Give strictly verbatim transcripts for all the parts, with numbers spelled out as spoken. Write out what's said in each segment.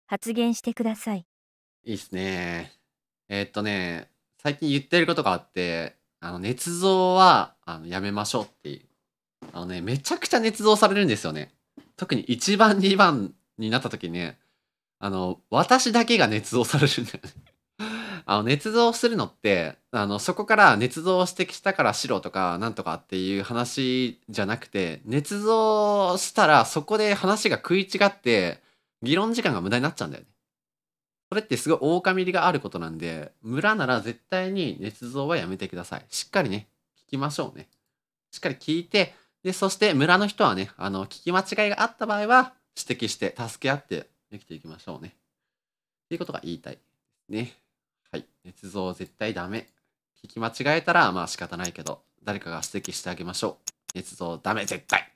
発言してください。 いいっすね。えーっとね、最近言ってることがあって、あの、捏造は、あの、やめましょうっていう。あのね、めちゃくちゃ捏造されるんですよね。特にいちばん、にばんになった時にね、あの、私だけが捏造されるんだよね。あの、捏造するのって、あの、そこから捏造してきたから白とかなんとかっていう話じゃなくて、捏造したらそこで話が食い違って、議論時間が無駄になっちゃうんだよね。それってすごい狼入りがあることなんで、村なら絶対に捏造はやめてください。しっかりね、聞きましょうね。しっかり聞いて、で、そして村の人はね、あの、聞き間違いがあった場合は、指摘して助け合って生きていきましょうね。っていうことが言いたいですね。はい。捏造絶対ダメ。聞き間違えたら、まあ仕方ないけど、誰かが指摘してあげましょう。捏造ダメ、絶対。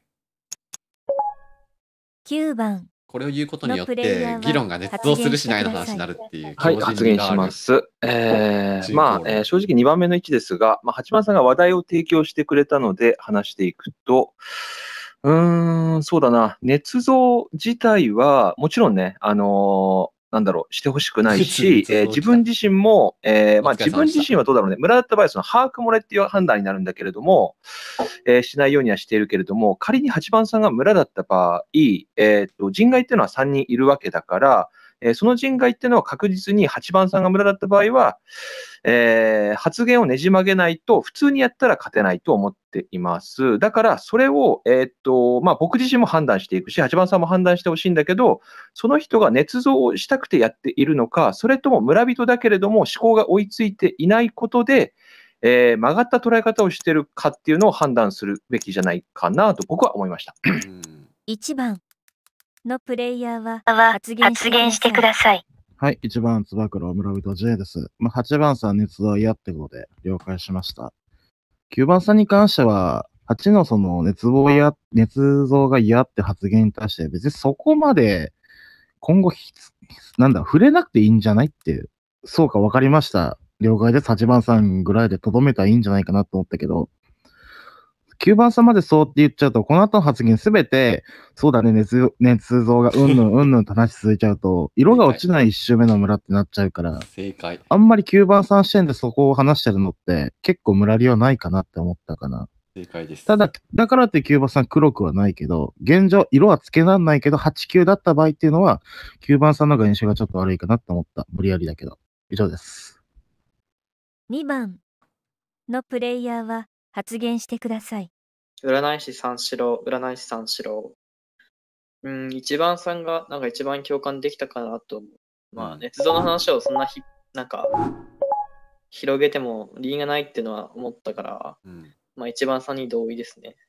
きゅうばんこれを言うことによっのプレイヤて、議ーは論が捏造するしないの話に発言してください。 なるっていうはい、 強靭発言し味があるます。えー、まあ、 人口論。 えー正直にばんめの位置ですが、まあ、はちばんさんが話題を提供してくれたので話していくと、うーん、そうだな、捏造自体は、もちろんね、あのーなんだろう、してほしくないし、えー自分自身も、えーまあ、自分お疲れ様でした自身はどうだろうね、村だった場合はその把握漏れっていう判断になるんだけれども、えーしないようにはしているけれども、仮にはちばんさんが村だった場合、えーと人外っていうのはさんにんいるわけだから、えーその人外っていうのは確実にはちばんさんが村だった場合は、えー発言をねじ曲げないと、普通にやったら勝てないと思っています。だから、それを、えーっと、まあ、僕自身も判断していくし、はちばんさんも判断してほしいんだけど、その人が捏造をしたくてやっているのか、それとも村人だけれども思考が追いついていないことで、えー曲がった捉え方をしているかっていうのを判断するべきじゃないかなと僕は思いました。 うんいちばんのプレイヤーはは発言発言しててしください。 ください。 はい、いちばん、つば九郎村人 J です。まあ、はちばんさん、捏造嫌ってことで了解しました。きゅうばんさんに関しては、はちのその捏造や、捏造が嫌って発言に対して、別にそこまで今後ひつ、なんだ、触れなくていいんじゃないっていう、そうか分かりました。了解です。はちばんさんぐらいでとどめたらいいんじゃないかなと思ったけど、きゅうばんさんまでそうって言っちゃうと、この後の発言すべて、そうだね、捏捏造がうんぬんうんぬんと話続いちゃうと、色が落ちない一周目の村ってなっちゃうから、 正解。 あんまりきゅうばんさん視点でそこを話してるのって結構村りはないかなって思ったかな。 正解です。 ただ、だからってきゅうばんさん黒くはないけど、現状色はつけらんないけど、はち、きゅうだった場合っていうのは、きゅうばんさんの方が印象がちょっと悪いかなって思った。無理やりだけど。以上です。 にばんのプレイヤーは発言してください。 占い師三四郎、占い師三四郎。うん、一番さんがなんか一番共感できたかなと思う。まあ、捏造の話をそんなひ、なんか、広げても理由がないっていうのは思ったから、 うん。 まあ一番さんに同意ですね。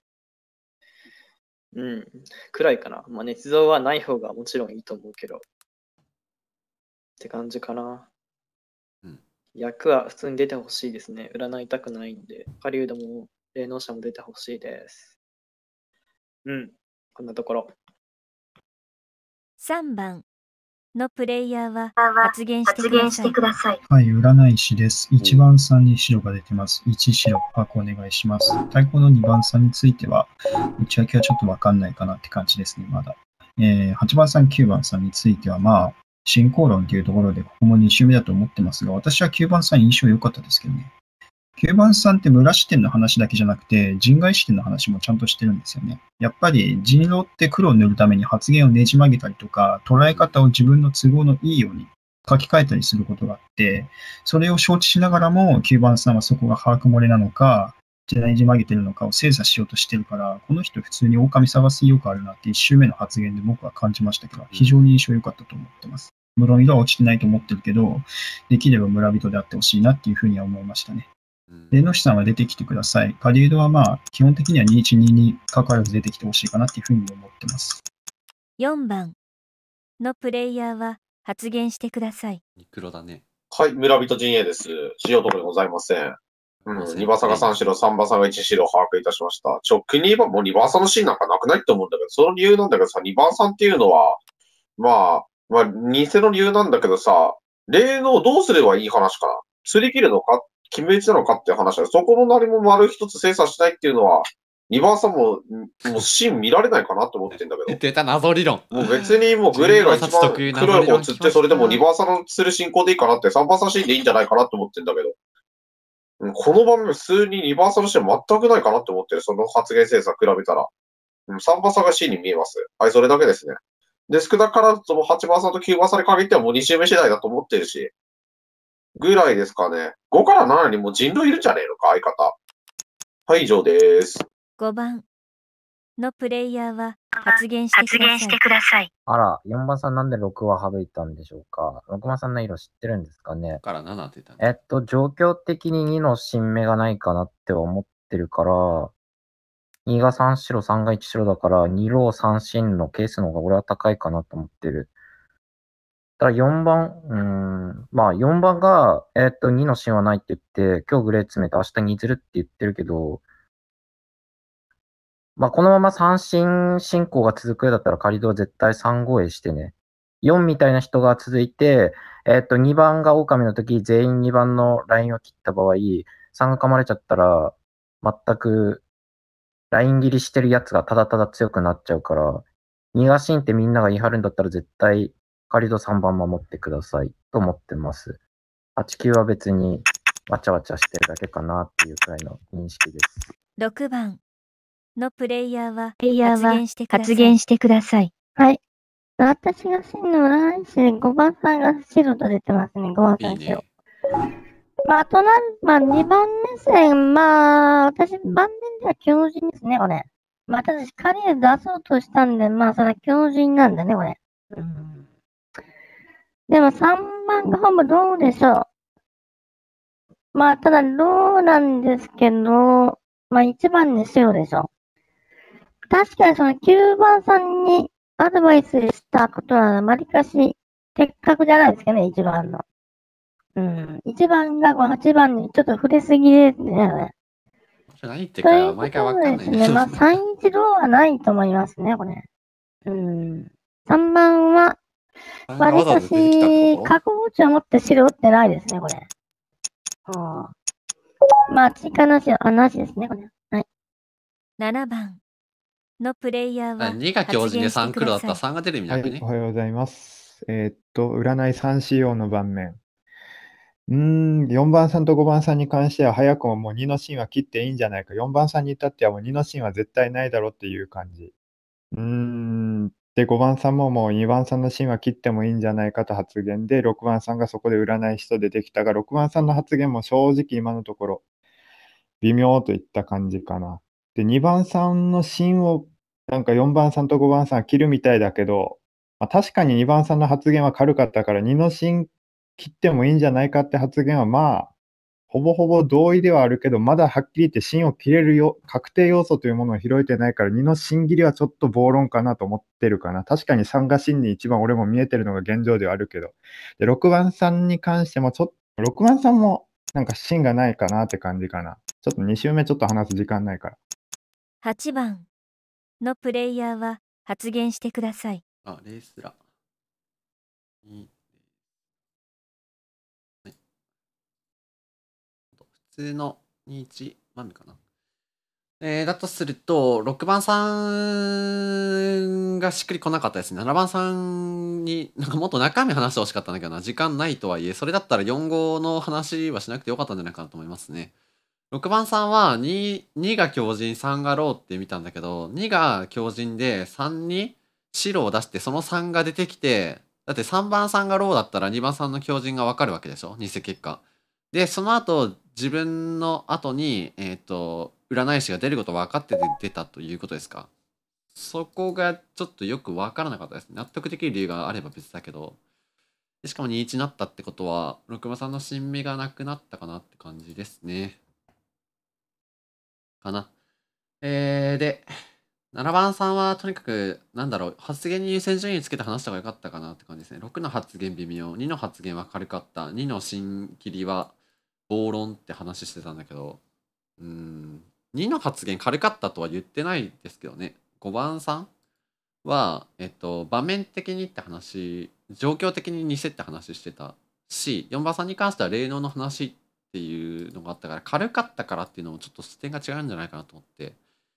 うん、くらいかな。まあ捏造はない方がもちろんいいと思うけど。って感じかな。 うん役は普通に出てほしいですね。占いたくないんで。狩人も霊能者も出てほしいです。うん、こんなところ。 さんばんのプレイヤーはは発言して発言しください。 てください。 はい、占い師です。いちばんさんに白が出てます。いち白、パークお願いします。対抗のにばんさんについては、内訳はちょっとわかんないかなって感じですね、まだ。えー、はちばんさん、きゅうばんさんについては、まあ、進行論っていうところで、ここもに周目だと思ってますが、私はきゅうばんさん印象良かったですけどね。きゅうばんさんって村視点の話だけじゃなくて、人外視点の話もちゃんとしてるんですよね。やっぱり人狼って黒を塗るために発言をねじ曲げたりとか、捉え方を自分の都合のいいように書き換えたりすることがあって、それを承知しながらもきゅうばんさんはそこが把握漏れなのか、ねじ曲げてるのかを精査しようとしてるから、この人普通に狼探す意欲あるなっていち周目の発言で僕は感じましたけど、非常に印象良かったと思ってます。無論色は落ちてないと思ってるけど、できれば村人であってほしいなっていうふうには思いましたね。霊能師さんは出てきてください。狩人はまあ、基本的にはにいちにに関わらず出てきてほしいかなっていうふうに思ってます。 よんばんのプレイヤーは発言してください。 黒だね。 はい、村人陣営です。塩とこでございません。うん、にばんさんがさん白、さんばんさんがいち白把握いたしました。直近にばん、もうにばんさんのシーンなんかなくないって思うんだけど、その理由なんだけどさ、にばんさんっていうのは、まあ、まあ、偽の理由なんだけどさ、霊能どうすればいい話かな。釣り切るのか決め打ちなのかっていう話は、そこの何も丸一つ精査しないっていうのは、 にばんさんも、もう芯見られないかなと思ってんだけど。 出た謎理論。 もう別にもうグレーが一番黒い方釣って、それでもにばんさんの釣る進行でいいかなって、さんばんさん芯でいいんじゃないかなと思ってんだけど。この場面、普通ににばんさんの芯は全くないかなって思ってる。その発言精査比べたら。さんばんさんが C に見えます。はい、それだけですね。で、少なからずともはちばんさんときゅうばんさんに限ってはもうに周目次第だと思ってるし。ぐらいですかね。ごからななにも人狼いるんじゃねえのか、相方。はい、以上です。 ごばんのプレイヤーは発言してください。 発言してください。あら、よんばんさんなんでろくは省いたんでしょうか。ろくばんさんの色知ってるんですかね。 ごからななって言ったんえっと、状況的ににの新芽がないかなって思ってるから、にがさん白、さんがいち白だから、にローさん進のケースの方が俺は高いかなと思ってる。ただよんばん、うーん、まあよんばんが、えっと、にの進はないって言って、今日グレー詰めて明日にずるって言ってるけど、まあこのままさん進進行が続くようだったら仮堂絶対さんごへしてね。よんみたいな人が続いて、えっと、にばんが狼の時全員にばんのラインを切った場合、さんが噛まれちゃったら、全くライン切りしてるやつがただただ強くなっちゃうから、にが進ってみんなが言い張るんだったら絶対仮堂さんばん守ってくださいと思ってます。はちきゅうは別にわちゃわちゃしてるだけかなっていうくらいの認識です。 ろくばんのプレイヤーはプレイヤーは発言してください。 発言してください。 はい。私が真の占い師でごばんさんが白と出てますね。ごばんさん白。 いいね。 まあ、となる、まあ、にばん目線、まあ、私、盤面では強靭ですね、これ。まあ、私、仮で出そうとしたんで、まあ、それは強靭なんだね、これ。うん、でも、さんばんがほぼどうでしょう。まあ、ただ、ローなんですけど、まあ、いちばんに白でしょ。確かにそのきゅうばんさんにアドバイスしたことは、わりかし、的確じゃないですかね、いちばんの。うん。いちばんがはちばんにちょっと触れすぎですね。 何言ってるか毎回わかんないですね。まあ、さんいちローはないと思いますね、これ。うん。さんばんは、わりかし、過去持ちを持って白打ってないですね、これ。はあ、まあ、追加なし、あ、なしですね、これ。はい。 ななばんのプレイヤーはにが強靭でさん黒だったらさんが出る意味なくね。 はい、おはようございます。えー、っと、占いさん仕様の盤面。うーん、よんばんさんとごばんさんに関しては、早くももうにの芯は切っていいんじゃないか。よんばんさんに至ってはもうにの芯は絶対ないだろうっていう感じ。うーん、で、ごばんさんももうにばんさんの芯は切ってもいいんじゃないかと発言で、ろくばんさんがそこで占い師と出てきたが、ろくばんさんの発言も正直今のところ、微妙といった感じかな。で、にばんさんの芯をなんかよんばんさんとごばんさんは切るみたいだけど、まあ、確かににばんさんの発言は軽かったから、にの芯切ってもいいんじゃないかって発言はまあ、ほぼほぼ同意ではあるけど、まだはっきり言って芯を切れるよ、確定要素というものを拾えてないから、にの芯切りはちょっと暴論かなと思ってるかな。確かにさんが芯に一番俺も見えてるのが現状ではあるけど。で、ろくばんさんに関してもちょっと、ろくばんさんもなんか芯がないかなって感じかな。ちょっとに周目ちょっと話す時間ないから。 はちばんのプレイヤーは発言してください。 あ、レースラ。いい普通のにいち豆かな。えー、だとすると、ろくばんさんがしっくりこなかったですね。ななばんさんに、なんかもっと中身話してほしかったんだけどな。時間ないとはいえ、それだったらよんごの話はしなくてよかったんじゃないかなと思いますね。ろくばんさんは 2, 2が強靭、さんがローって見たんだけど、にが強靭でさんに白を出して、そのさんが出てきて、だってさんばんさんがローだったらにばんさんの強靭がわかるわけでしょ、偽結果。で、その後、自分の後に、えっと、占い師が出ること分かってて出たということですか。そこがちょっとよく分からなかったですね。納得できる理由があれば別だけど。でしかもにいちになったってことは、ろくばんさんの新芽がなくなったかなって感じですね。かな。えー、で、ななばんさんはとにかく、なんだろう、発言に優先順位つけて話した方が良かったかなって感じですね。ろくの発言微妙、にの発言は軽かった、にの芯切りは暴論って話してたんだけど、うーん、にの発言軽かったとは言ってないですけどね。ごばんさんは、えっと、場面的にって話、状況的に似せって話してたし、よんばんさんに関しては霊能の話っていうのがあったから、軽かったからっていうのもちょっと視点が違うんじゃないかなと思って、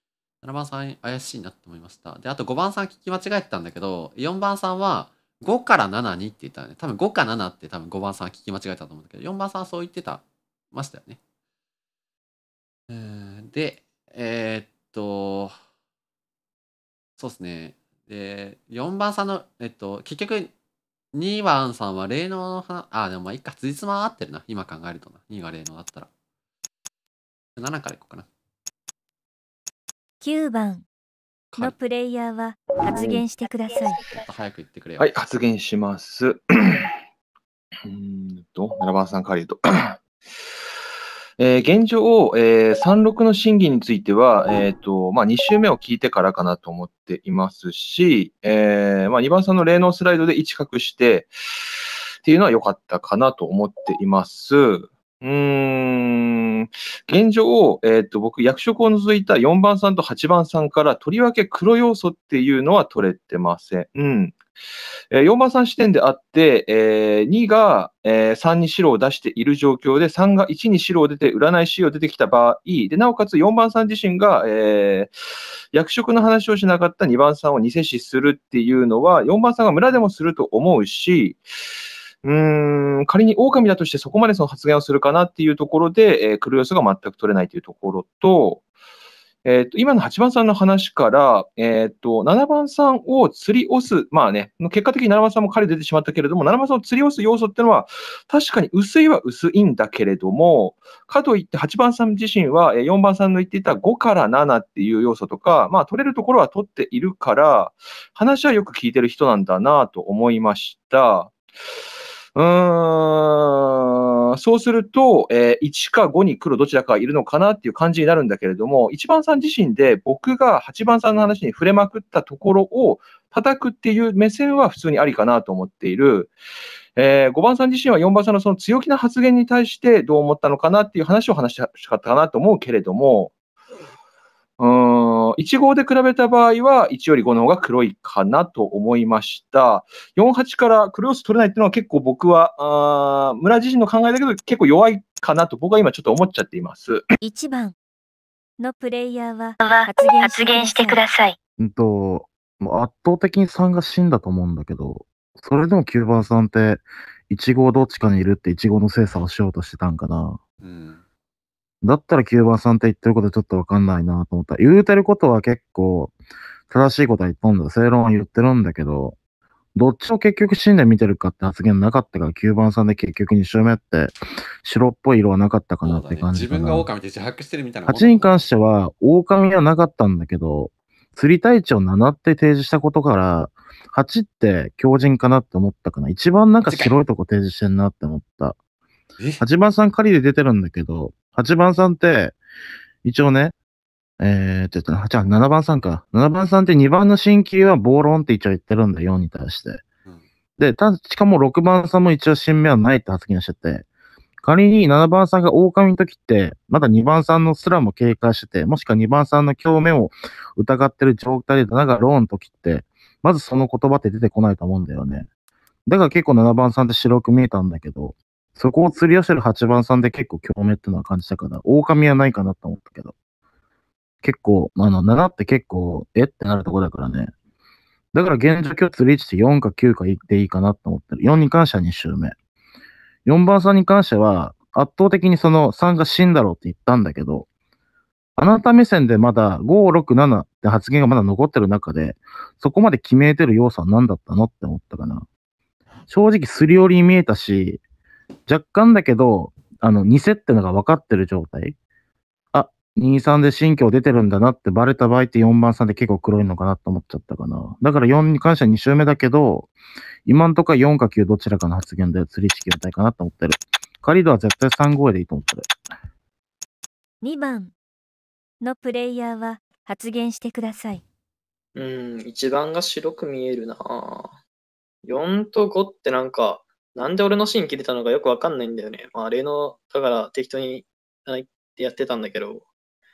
ななばんさん怪しいなって思いました。で、あとごばんさん聞き間違えてたんだけど、よんばんさんはごからななにって言ったよね。多分ごかななって多分ごばんさん聞き間違えたと思うんだけど、よんばんさんはそう言ってた、ましたよね。うーんで、えーっと、そうですね。で、よんばんさんの、えっと、結局、にばんさんは霊能の話、あ、でもまあいっか、辻褄は合ってるな。今考えるとな。にが霊能だったら。ななからいこうかな。 きゅうばんのプレイヤーは発言してください。 ちょっと早く言ってくれよ。 はい、発言します。うーんと、ななばんさんカリーと。えー現状、えー、さんろくの審議については、えっ、と、まあ、に週目を聞いてからかなと思っていますし、えーまあ、にばんさんの霊能スライドでいち隠して、っていうのは良かったかなと思っています。うーん、現状、えっ、と、僕、役職を除いたよんばんさんとはちばんさんから、とりわけ黒要素っていうのは取れてません。うん。えーよんばんさん視点であって、えーにが、えーさんに白を出している状況で、さんがいちに白を出て、占い C を出てきた場合、で、なおかつよんばんさん自身が、えー役職の話をしなかったにばんさんを偽視するっていうのは、よんばんさんが村でもすると思うし、うーん、仮に狼だとしてそこまでその発言をするかなっていうところで、えー、黒要素が全く取れないというところと、えっと、今のはちばんさんの話から、えっと、ななばんさんを釣り押す、まあね、結果的にななばんさんも彼出てしまったけれども、ななばんさんを釣り押す要素っていうのは、確かに薄いは薄いんだけれども、かといってはちばんさん自身はえーよんばんさんの言っていたごからななっていう要素とか、まあ取れるところは取っているから、話はよく聞いてる人なんだなと思いました。うーん、そうすると、えーいちかごに黒どちらかいるのかなっていう感じになるんだけれども、いちばんさん自身で僕がはちばんさんの話に触れまくったところを叩くっていう目線は普通にありかなと思っている。えーごばんさん自身はよんばんさんのその強気な発言に対してどう思ったのかなっていう話を話したかったかなと思うけれども、うーん、いち号で比べた場合は、いちよりごの方が黒いかなと思いました。よんはちから黒要素取れないっていうのは結構僕は、あー村自身の考えだけど結構弱いかなと僕は今ちょっと思っちゃっています。 いちばんのプレイヤーはは発言発言してください。 うんと、もう圧倒的にさんが死んだと思うんだけど、それでもきゅうばんさんって、いち号どっちかにいるっていち号の精査をしようとしてたんかな。 うん。 だったらきゅうばんさんって言ってることちょっとわかんないなと思った。言うてることは結構正しいことは言ったんだ。正論は言ってるんだけど、どっちを結局死んで見てるかって発言なかったから、きゅうばんさんで結局に周目って白っぽい色はなかったかなって感じ自かな。 分が狼って自白してるみたいなもんはちに関しては、狼はなかったんだけど、釣り隊長ななって提示したことから、はちって強靭かなって思ったかな。一番なんか白いとこ提示してんなって思った。 えはちばんさん仮で出てるんだけど、はちばんさんって、一応ね、えー、ちょっと、じゃあななばんさんか。ななばんさんってにばんの新旧は暴論って一応言ってるんだよ、よんに対して。 うんで、た、しかもろくばんさんも一応新名はないって発言してて、仮にななばんさんが狼の時って、まだにばんさんのすらも警戒してて、もしくはにばんさんの共鳴を疑ってる状態で、だがローンの時って、まずその言葉って出てこないと思うんだよね。だから結構ななばんさんって白く見えたんだけど、そこを釣り寄せるはちばんさんで結構共鳴っていうのは感じたから、狼はないかなと思ったけど。結構、あの、ななって結構、えってなるとこだからね。だから現状今日釣り位置ってよんかきゅうかでいいかなと思ってる。よんに関してはに周目。よんばんさんに関しては、圧倒的にそのさんが死んだろうって言ったんだけど、あなた目線でまだご、ろく、ななって発言がまだ残ってる中で、そこまで決めてる要素は何だったのって思ったかな。正直すり寄りに見えたし、若干だけど、あの、偽ってのが分かってる状態。あ、に、さんで新居出てるんだなってバレた場合ってよんばんさんで結構黒いのかなと思っちゃったかな。だからよんに関してはに周目だけど、今んとこはよんかきゅうどちらかの発言で釣り式予定かなと思ってる。カリドは絶対さん号でいいと思ってる。 にばんのプレイヤーは発言してください。 うん、いちばんが白く見えるなぁ。よんとごってなんか、なんで俺のシーン切れたのかよくわかんないんだよね。まあ、例の、だから適当にあやってたんだけど、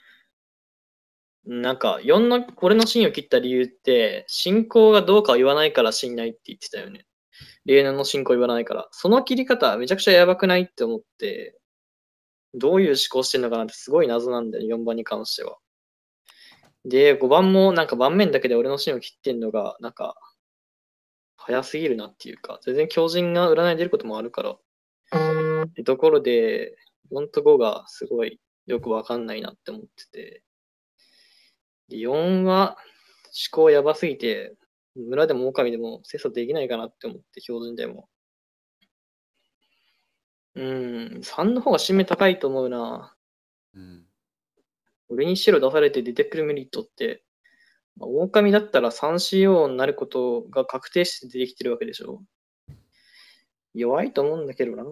なんか、よんの、俺のシーンを切った理由って、進行がどうかを言わないから死んないって言ってたよね。例年の進行を言わないから。その切り方めちゃくちゃやばくないって思って、どういう思考してんのかなってすごい謎なんだよね、よんばんに関しては。 で、ごばんもなんか盤面だけで俺の芯を切ってんのが、なんか、早すぎるなっていうか、全然強靭が占い出ることもあるから。ってところで、よんとごがすごいよくわかんないなって思ってて。でよんは思考やばすぎて、村でも狼でも精査できないかなって思って、標準でも。うーん、さんの方が締め高いと思うな。 うん。 俺に白出されて出てくるメリットって、まあ狼だったら スリーシーオー になることが確定して出てきてるわけでしょ。弱いと思うんだけどな。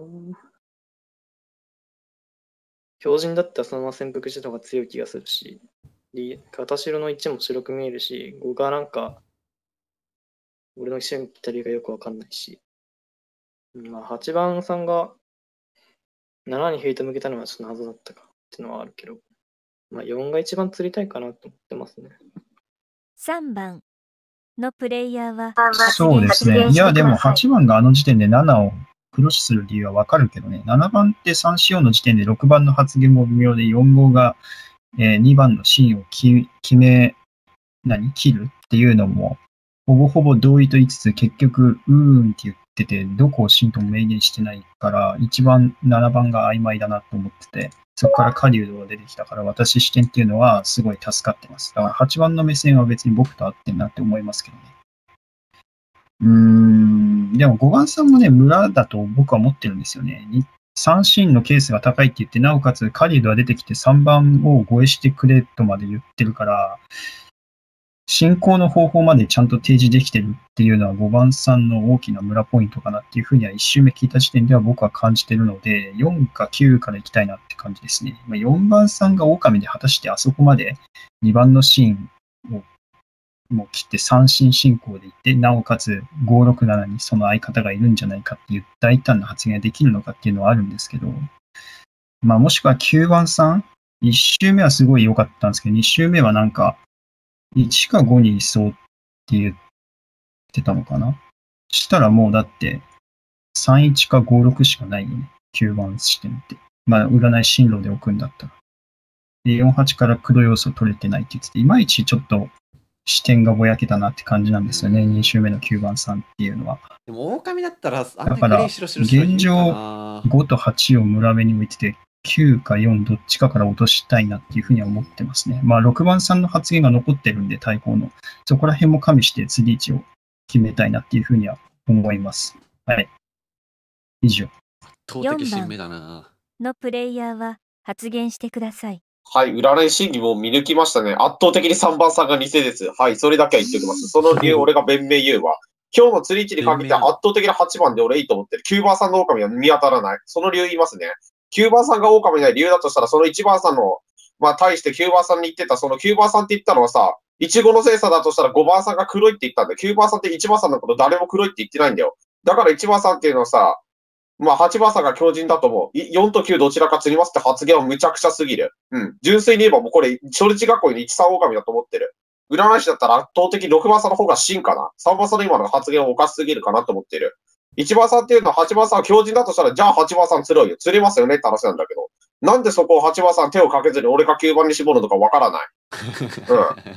標準だったらそのまま潜伏した方が強い気がするし、で片白のいちも白く見えるし、ごがなんか、俺の一緒に来た理由がよくわかんないし。まあ、はちばんさんがななにヘイト向けたのはちょっと謎だったかっていうのはあるけど、まあ、よんが一番釣りたいかなと思ってますね。 さんばんのプレイヤーはそうですね。いや、でもはちばんがあの時点でななをクロスする理由はわかるけどね。ななばんって スリーシーオー の時点でろくばんの発言も微妙で、よん号が、えー、にばんのシーンをき決め、何切るっていうのも、ほぼほぼ同意と言いつつ、結局、うーんって言ってて、どこをシーンとも明言してないから、いちばん、ななばんが曖昧だなと思ってて、そこから狩人が出てきたから、私視点っていうのはすごい助かってます。だからはちばんの目線は別に僕と合ってんなって思いますけどね。うーん、でもごばんさんもね、村だと僕は思ってるんですよね。さんシーンのケースが高いって言って、なおかつカリードが出てきてさんばんを護衛してくれとまで言ってるから、進行の方法までちゃんと提示できてるっていうのはごばんさんの大きな村ポイントかなっていうふうにはいち周目聞いた時点では僕は感じてるので、よんかきゅうから行きたいなって感じですね。まあ、よんばんさんが狼で果たしてあそこまでにばんのシーンをもう切って三進進行でいって、なおかつごろくななにその相方がいるんじゃないかっていう大胆な発言ができるのかっていうのはあるんですけど、まあもしくはきゅうばんさん、いち周目はすごい良かったんですけど、に周目はなんかいちかごにいそうって言ってたのかな。したらもうだってさんいちかごろくしかないよね、きゅうばん視点って。まあ占い進路で置くんだったら。で、よんはちから黒要素取れてないって言ってて、いまいちちょっと視点がぼやけたなって感じなんですよね、に周目のきゅうばんさんっていうのは。 でも、狼だったら、あんだから、 なグレー白白白現状ごとはちを村目に置いてて、きゅうかよんどっちかから落としたいなっていうふうには思ってますね。まあ、ろくばんさんの発言が残ってるんで、対抗の。そこら辺も加味して次位置を決めたいなっていうふうには思います。はい。以上。 投擲新目だな。 のプレイヤーは発言してください。 はい、占い審議も見抜きましたね。圧倒的にさんばんさんが偽です。はい、それだけは言っておきます。その理由、俺が弁明言うわ。今日の釣り位置に限って圧倒的なはちばんで俺いいと思ってる。きゅうばんさんの狼は見当たらない。その理由言いますね。きゅうばんさんが狼ない理由だとしたら、そのいちばんさんの、まあ、対してきゅうばんさんに言ってた、そのきゅうばんさんって言ったのはさ、いちごの精査だとしたらごばんさんが黒いって言ったんだよ。きゅうばんさんっていちばんさんのこと誰も黒いって言ってないんだよ。だからいちばんさんっていうのはさ、まあ、はちばんさんが強靭だと思う。よんときゅうどちらか釣りますって発言はむちゃくちゃすぎる。うん。純粋に言えばもうこれ、初日学校にいちさん狼だと思ってる。占い師だったら圧倒的ろくばんさんの方が真かな。さんばんさんの今の発言はおかしすぎるかなと思ってる。いちばんさんっていうのははちばんさんが強靭だとしたら、じゃあはちばんさん釣ろうよ。釣れますよねって話なんだけど。なんでそこをはちばんさん手をかけずに俺がきゅうばんに絞るのかわからない。うん。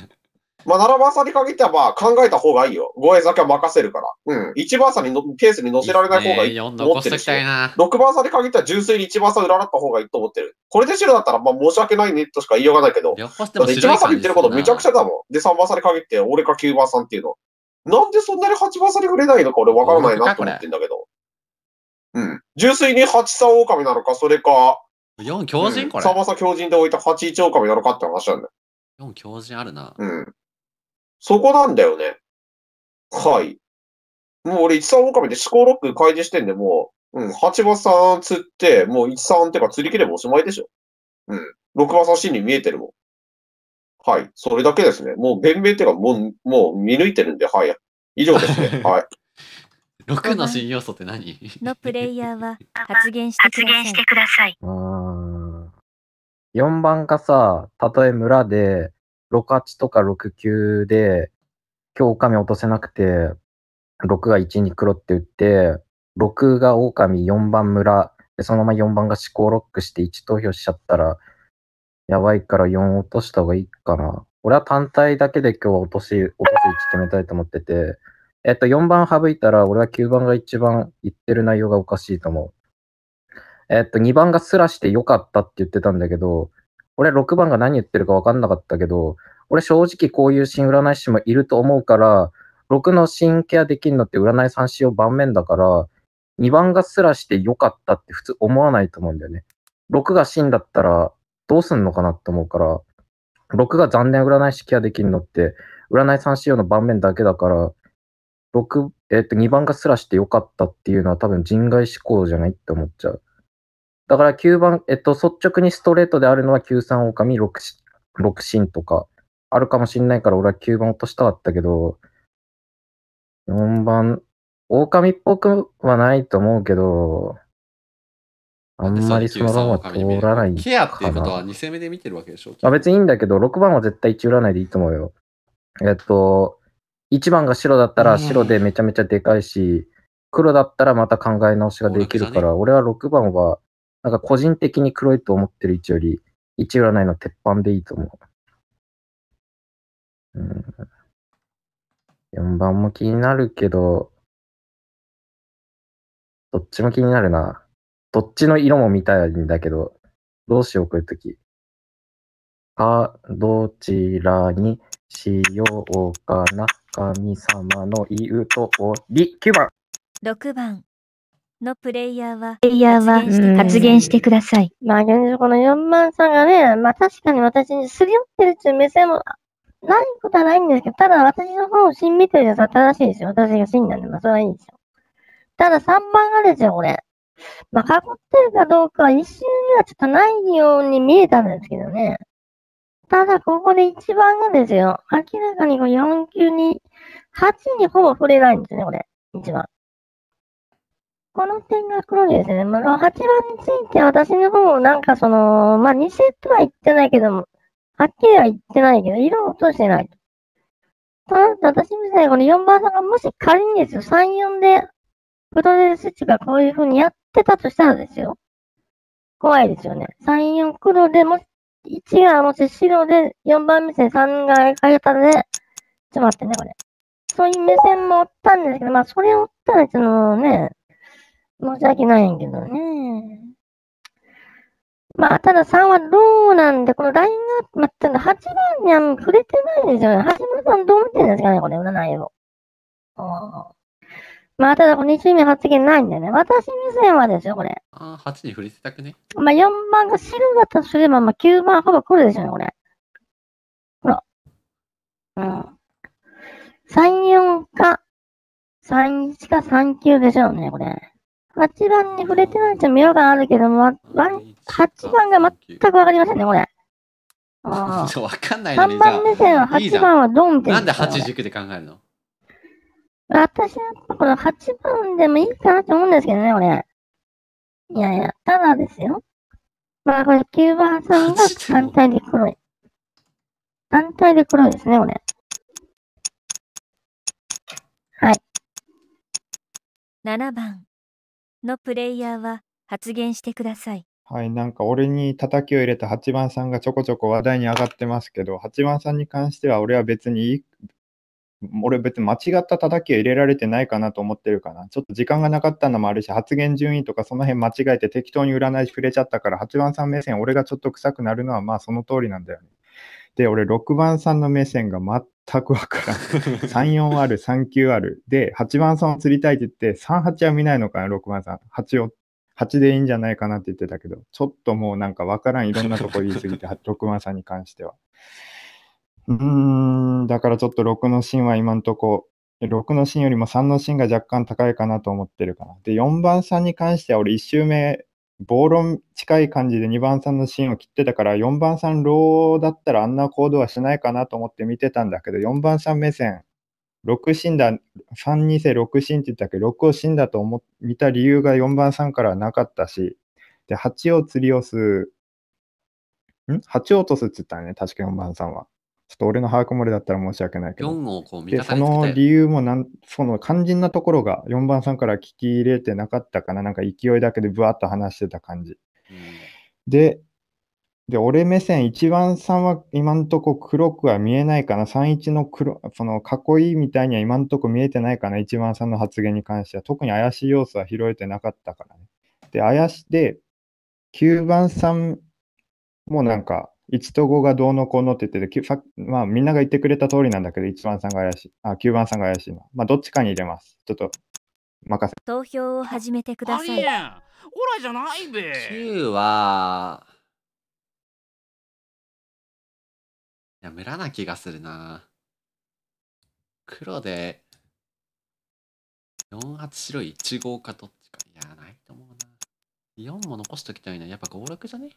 まあ、ななばんさんに限ってはまあ考えた方がいいよ。護衛先は任せるから。うん。いちばんさんにのペースに乗せられない方がいいと思ってるし。ろくばんさんに限っては純粋にいちばんさん占った方がいいと思ってる。これで白だったらまあ申し訳ないねとしか言いようがないけど。だっていちばんさんに言ってることめちゃくちゃだもん。で、さんばんさんに限って俺かきゅうばんさんっていうの。なんでそんなにはちばんさんに触れないのか俺わからないなと思ってんだけど。うん。純粋にはちさん狼なのか、それか。 よん強靭これ。 さんばんさん強靭で置いたはちいち狼なのかって話なんだよ。 よん強靭あるな。 うん。そこなんだよね。はい。もう俺いちさん狼で思考ロック開示してんでもう、うん、はちばんさん釣って、もういちさんってか釣り切ればおしまいでしょ。うん。ろくばんさん真に見えてるもん。はい。それだけですね。もう弁明っていうか、もう、もう見抜いてるんで、はい。以上ですね。はい。 ろくの新要素って何のプレイヤーは発言してください。 うーん。よんばんがさ、たとえ村で、ろくはちとかろくきゅうで、今日狼落とせなくて、ろくがいちに黒って打って、ろくが狼、よんばん村、でそのままよんばんが思考ロックしていち投票しちゃったら、やばいからよん落とした方がいいかな。 俺は単体だけで今日は落とし、落とす位置決めたいと思ってて、えっと、よんばん省いたら、俺はきゅうばんが一番言ってる内容がおかしいと思う。えっと、にばんがスラして良かったって言ってたんだけど、俺ろくばんが何言ってるか分かんなかったけど、俺正直こういう新占い師もいると思うから、ろくの新ケアできるのって占いさんしよう盤面だから、にばんがスラして良かったって普通思わないと思うんだよね。ろくが真だったらどうすんのかなって思うから、ろくが残念占い師ケアできるのって、占いさんしようの盤面だけだから、ろく、えっと、にばんがスラして良かったっていうのは多分人外思考じゃないって思っちゃう。だからきゅうばん、えっと、率直にストレートであるのはきゅうさん狼、ろく、ろく真とかあるかもしんないから俺はきゅうばん落としたかったけど、よんばん、狼っぽくはないと思うけど、あんまりその論は通らないケアっていうかことはな。 に戦目で見てるわけでしょ。 まあ別にいいんだけど、ろくばんは絶対いち占いでいいと思うよ。えっと、いちばんが白だったら白でめちゃめちゃでかいし、黒だったらまた考え直しができるから、俺はろくばんは、なんか個人的に黒いと思ってる位置より、いち占いの鉄板でいいと思う。うん、よんばんも気になるけど、どっちも気になるな。どっちの色も見たいんだけど、どうしよう、こういうとき。あ、どちらにしようかな。神様の言うとおり。きゅうばん。 ろくばんのプレイヤーはプレイヤーは発言してください。 まあ、現状このよんばんさんがね、まあ確かに私にすり寄ってるっていう目線もないことはないんですけど、ただ私の方を真見てるやつは正しいですよ。私が真なんで、まあそれはいいですよ。たださんばんがですよ、これ。まあ、囲ってるかどうかは一瞬にはちょっとないように見えたんですけどね。ただ、ここでいちばんがですよ、明らかにこうよんきゅうに、はちにほぼ触れないんですね、これ。いちばん。この点が黒いですね。まあ、はちばんについては私の方、なんかその、まあ、にセットは言ってないけども、はっきりは言ってないけど、色を落としてないと。となると、私みたいにこのよんばんさんがもし仮にですよ、さん、よんで、プロレス値がこういう風にやってたとしたらですよ。怖いですよね。さん、よん黒でも、いちがもし白で、よんばん目線さんが相方で、ちょっと待ってね、これ。そういう目線もおったんですけど、まあ、それをおったら、そのね、申し訳ないんやけどね。まあ、たださんはローなんで、このラインが、まあ、ただはちばんには触れてないですよね。橋本さんどう見てるんですかね、これ、占いを。ああ。まあ、ただ、このに周目発言ないんだよね。私目線はですよ、これ。 ああ、はちに触れてたくね。 まあ、よんばんが白だったとすれば、まあ、きゅうばんほぼ来るでしょうね、これ。ほら。うん。さん、よんか、さん、いちかさん、きゅうでしょうね、これ。はちばんに触れてないと見ようがあるけども、はちばんが全くわかりませんね、これ。あわかんないあ。 のに、 さんばん目線ははちばんはどう見てるなんでんですか、 はち軸で考えるの？ 私はやっぱこのはちばんでもいいかなと思うんですけどね、これ。いやいや、ただですよ。まあこれきゅうばんさんが単体で黒い。単体で黒いですね、これ。はい。 ななばんのプレイヤーは発言してください。 はい、なんか俺に叩きを入れたはちばんさんがちょこちょこ話題に上がってますけど、はちばんさんに関しては俺は別にいい、俺別に間違った叩きを入れられてないかなと思ってるかな。ちょっと時間がなかったのもあるし、発言順位とかその辺間違えて適当に占い触れちゃったから、はちばんさん目線俺がちょっと臭くなるのはまあその通りなんだよね。で、俺ろくばんさんの目線が全くわからん。さん、よんある、さん、きゅうある。で、はちばんさんを釣りたいって言って、さん、はちは見ないのかな、ろくばんさん。はちを、はちでいいんじゃないかなって言ってたけど、ちょっともうなんかわからん、いろんなとこ言い過ぎて、ろくばんさんに関しては。うーん、だからちょっとろくの芯は今んとこ、ろくの芯よりもさんの芯が若干高いかなと思ってるかな。で、よんばんさんに関しては俺いち周目、暴論近い感じでにばんさんの芯を切ってたから、よんばんさんローだったらあんな行動はしないかなと思って見てたんだけど、よんばんさん目線、ろく芯だ、さんに世ろく芯って言ったけど、ろくを芯だと思っ見た理由がよんばんさんからはなかったし、で、はちを釣り押す、ん ?はち を落とすって言ったね、確かよんばんさんは。ちょっと俺の把握漏れだったら申し訳ないけど。 よんをこう味で、そ方につけたい。 の理由もなん、その肝心なところがよんばんさんから聞き入れてなかったかな。なんか勢いだけでブワッと話してた感じ。 うんで、 で、俺目線、いちばんさんは今んとこ黒くは見えないかな。さんいちの黒、その囲いみたいには今んとこ見えてないかな。いちばんさんの発言に関しては。特に怪しい要素は拾えてなかったからね。で、怪し、で、きゅうばんさんもなんか、いちとごがどうのこうのって言ってて、きゅさまあみんなが言ってくれた通りなんだけど、いちばんさんが怪しい。あ、きゅうばんさんが怪しいな。まあどっちかに入れます。ちょっと、任せ。 投票を始めてください。 ありえん。オラじゃないべ。 きゅうは、いや、ムラな気がするな。黒で、よんはち白いちごかどっちか。いや、ないと思うな。よんも残しときたいな。やっぱごろくじゃね？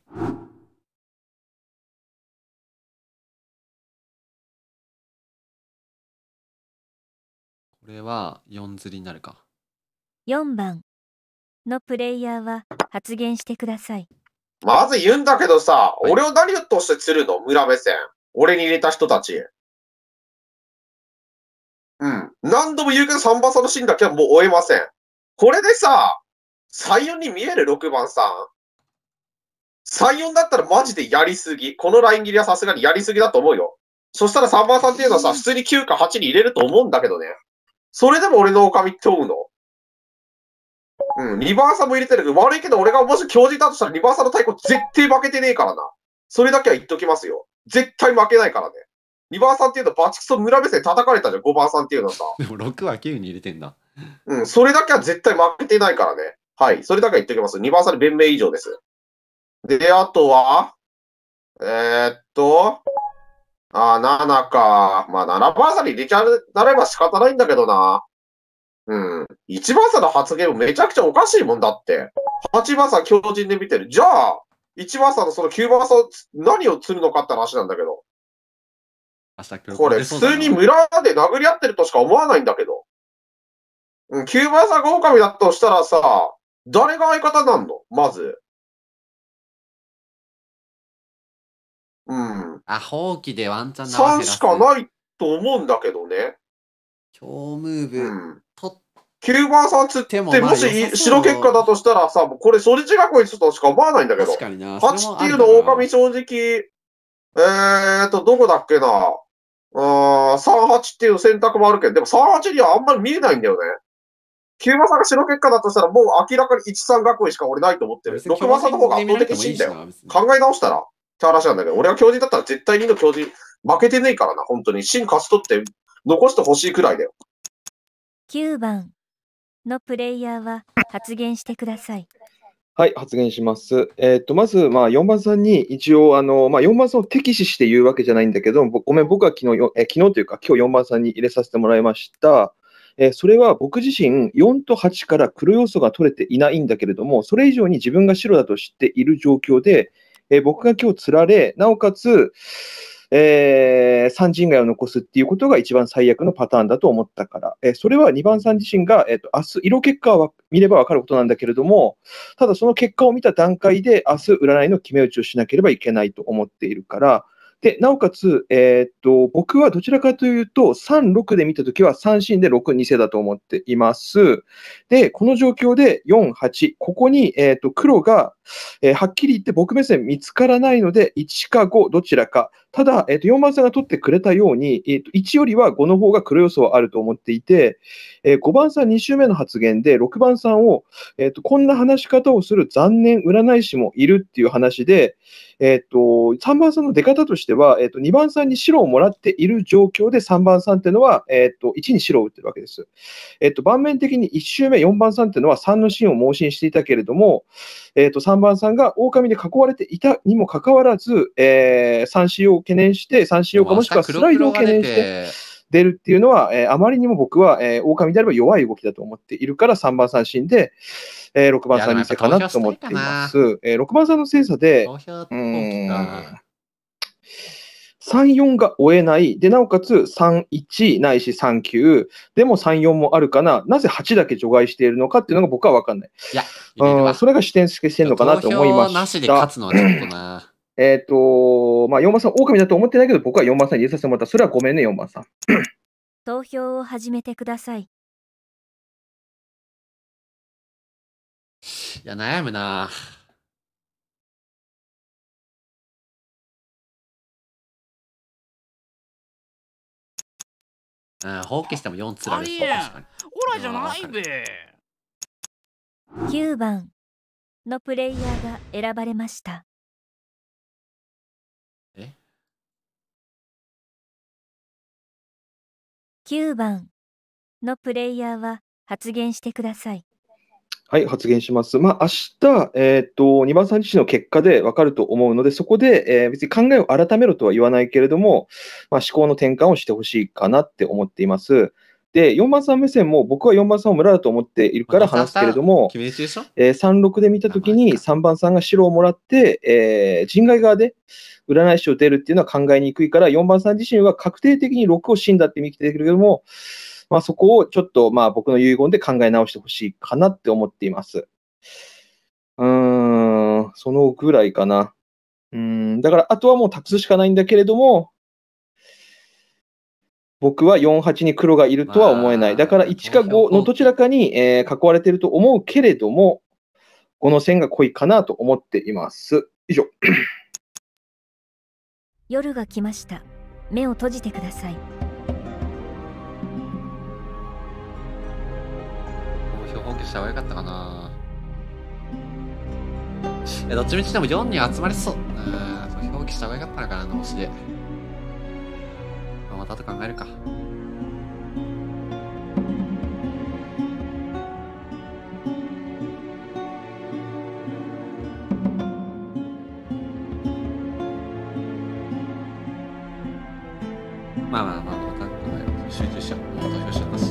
これはよん釣りになるか。 よんばんのプレイヤーは発言してください。 まず言うんだけどさ、俺を何として釣るの？村目線。俺に入れた人たち。うん。何度も言うけどさんばんさんのシーンだけはもう終えません。これでさ、さんよんに見えるろくばんさん。さんよんだったらマジでやりすぎ。このライン切りはさすがにやりすぎだと思うよ。そしたらさんばんさんっていうのはさ、普通にきゅうかはちに入れると思うんだけどね。それでも俺の狼って思うの。うん、にばんさんも入れてるけど、悪いけど俺がもし強靭だとしたらにばんさんの対抗絶対負けてねえからな。それだけは言っときますよ。絶対負けないからね。にばんさんっていうのバチクソ村目線叩かれたじゃん、ごばんさんっていうのさ。 でもろくはきゅうに入れてんだ。 うん、それだけは絶対負けてないからね。はい、それだけは言っときます。にばんさんに弁明以上です。で、あとは、えー、っと、あ、ななか。まあ、ななばんさんに入れちゃうなれば仕方ないんだけどな。うん。いちばんさんの発言もめちゃくちゃおかしいもんだって。はちばんさん強靭で見てる。じゃあ、いちばんさんのそのきゅうばんさん何を釣るのかって話なんだけど。これ、普通に村で殴り合ってるとしか思わないんだけど。うん、きゅうばんさんが狼だとしたらさ、誰が相方なんのまず。うん。 あ、放棄でワンチャンさんしかないと思うんだけどね。 強ムーブ。 うん。きゅうばんさん釣って、もまあし良さそう白結果だとしたらさ、もうこれ、それ違うこいつとしか思わないんだけど。 確かにな。 はちっていうの狼正直、えーと、どこだっけな。うーん、さんはちっていう選択もあるけど、でもさんはちにはあんまり見えないんだよね。きゅうばんさんが白結果だとしたら、もう明らかにいちさん囲いしか俺ないと思ってる。ろくばんさんの方が圧倒的にいいんだよ。考え直したらって話なんだけど、俺が強靭だったら絶対にの強靭負けてねえからな、本当に。真勝ち取って残してほしいくらいだよ。 きゅうばんのプレイヤーは発言してください。 はい、発言します。えっと、まず、まあ、よんばんさんに一応、あの、まあ、よんばんさんを敵視して言うわけじゃないんだけど、ぼごめん、僕は昨日よ、え昨日というか、今日よんばんさんに入れさせてもらいました。えーそれは僕自身、よんとはちから黒要素が取れていないんだけれども、それ以上に自分が白だと知っている状況で、えー僕が今日釣られ、なおかつ、えー、三陣外を残すっていうことが一番最悪のパターンだと思ったから、えーそれはにばんさん自身が、えーと、明日、色結果は見れば分かることなんだけれども、ただその結果を見た段階で、明日、占いの決め打ちをしなければいけないと思っているから、で、なおかつ、えーっと、僕はどちらかというと、さん、ろくで見たときはさん進でろく、偽だと思っています。で、この状況でよん、はち、ここに、えーっと、黒が、えーはっきり言って僕目線見つからないので、いちかご、どちらか。ただ、えーっと、よんばんさんが取ってくれたように、えーっと、いちよりはごの方が黒要素はあると思っていて、えーごばんさんに週目の発言で、ろくばんさんを、えーっと、こんな話し方をする残念占い師もいるっていう話で、えっと、さんばんさんの出方としては、えっと、にばんさんに白をもらっている状況でさんばんさんっていうのは、えっと、いちに白を打ってるわけです。えっと、盤面的にいち周目よんばんさんっていうのはさんの芯を盲信していたけれども、えっと、さんばんさんが狼で囲われていたにもかかわらず、えー、さん使用を懸念して、さん使用かもしくはスライドを懸念して出るっていうのは、えーあまりにも僕は、えー、狼であれば弱い動きだと思っているから、さんばんさん芯で、えー、ろくばんさん偽かなと思っています。えー、ろくばんさんの精査で、うーん、さん、よんが追えない。で、なおかつさん、いちないしさん、きゅう。でもさん、よんもあるかな。なぜはちだけ除外しているのかっていうのが僕は分かんない。 いや、 うん、それが視点付けしてるのかなと思いました。 投票なしで勝つのはちょっとな。 えっと、まあ、よんばんさん、狼だと思ってないけど、僕はよんばんさんに入れさせてもらった。それはごめんね、よんばんさん。 投票を始めてください。 いや、悩むな。 うん、放棄してもよんつられそう、 ありえん確かに。 オラじゃないべ。 きゅうばんのプレイヤーが選ばれました。 えきゅうばんのプレイヤーは発言してください。 はい、発言します。まあ、明日、えっと、にばんさん自身の結果で分かると思うので、そこで、えー別に考えを改めろとは言わないけれども、まあ、思考の転換をしてほしいかなって思っています。で、よんばんさん目線も、僕はよんばんさんを村だと思っているから話すけれども、 決め打ちでしょえー、さんろくで見たときにさんばんさんが白をもらって、えー、人外側で占い師を出るっていうのは考えにくいから、よんばんさん自身は確定的にろくを死んだって見てるけれども、まあ、そこをちょっとまあ僕の遺言で考え直してほしいかなって思っています。うーん、そのぐらいかな。うーん、だからあとはもう託すしかないんだけれども、僕はよんはちに黒がいるとは思えない。だからいちかごのどちらかに、えー囲われていると思うけれども、この線が濃いかなと思っています。以上。 夜が来ました。目を閉じてください。 投票放棄した方がよかったかな。え、どっちみちでもよんに集まりそう。うん、投票放棄した方がよかったのかな、脳死で。まあ、また後考えるか。まあまあまあ、また考える。集中しちゃう。もう投票しちゃったし。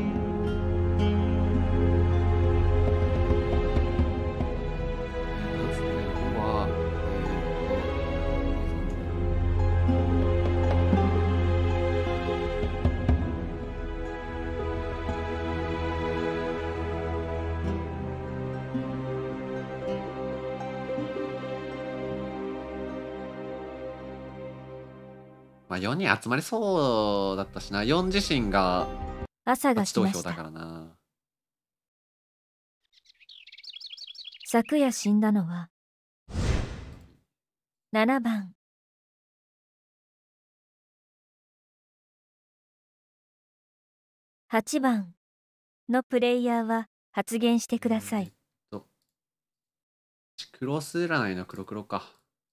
まあよにん集まりそうだったしな。よん自身が朝が初投来ました。 票だからな。 昨夜死んだのはななばん。はちばんのプレイヤーは発言してください。 クロス占いの黒黒か。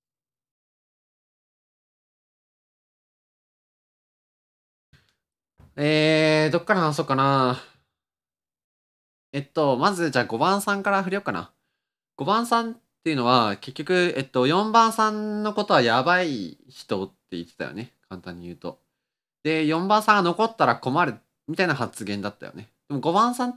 えー、どっから話そうかな。えっと、まずじゃあごばんさんから振りようかな。ごばんさんっていうのは結局、えっと、よんばんさんのことはやばい人って言ってたよね。簡単に言うと。で、よんばんさんが残ったら困るみたいな発言だったよね。でもごばんさんって、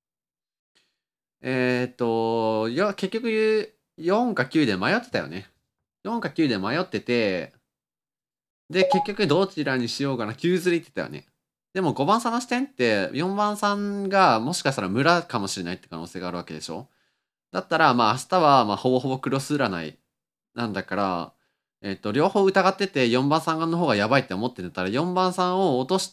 えーっと、よ結局よんかきゅうで迷ってたよね。よんかきゅうで迷ってて、で、結局どちらにしようかな、きゅうずり言ってたよね。でもごばんさんの視点ってよんばんさんがもしかしたら村かもしれないって可能性があるわけでしょ。だったらまあ明日はまあほぼほぼクロス占いなんだから、えっと、両方疑っててよんばんさんの方がやばいって思ってたらよんばんさんを落として、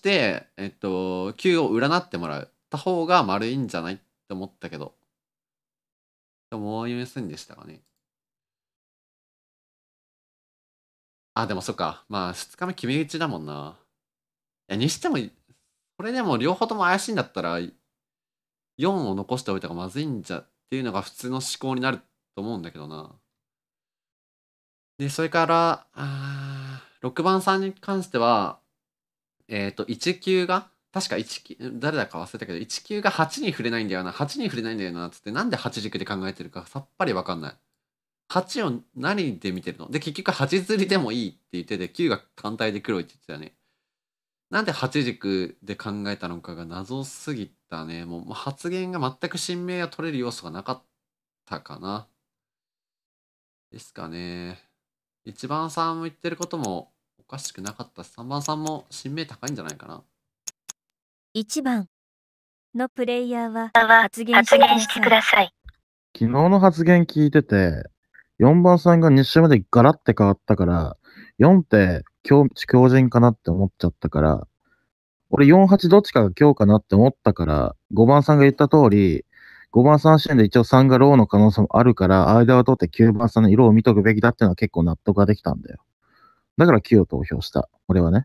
えっと、きゅうを占ってもらった方が丸いんじゃないって思ったけど。思いませんでしたかね。あ、でもそっか。まあふつかめ決め打ちだもんな。いや、にしても、これでも両方とも怪しいんだったら、よんを残しておいた方がまずいんじゃっていうのが普通の思考になると思うんだけどな。で、それから、あーろくばんさんに関しては、えっと、いちきゅうが、確かいちきゅう、誰だか忘れたけど、いちきゅうがはちに触れないんだよな。はちに触れないんだよな。つって、なんではち軸で考えてるかさっぱりわかんない。はちを何で見てるので、結局はち釣りでもいいって言ってて、きゅうが単体で黒いって言ってたよね。なんではち軸で考えたのかが謎すぎたね。もう発言が全く新名が取れる要素がなかったかな。ですかね。いちばんさんも言ってることもおかしくなかったし、さんばんさんも新名高いんじゃないかな。 いちばんのプレイヤーは発言してください。 昨日の発言聞いてて、よんばんさんがに週目でガラって変わったから、よんって強強靭かなって思っちゃったから、俺よんはちどっちかが強かなって思ったから、ごばんさんが言った通り、ごばんさん視点で一応さんがローの可能性もあるから、間を取ってきゅうばんさんの色を見とくべきだっていうのは結構納得ができたんだよ。だからきゅうを投票した。俺はね。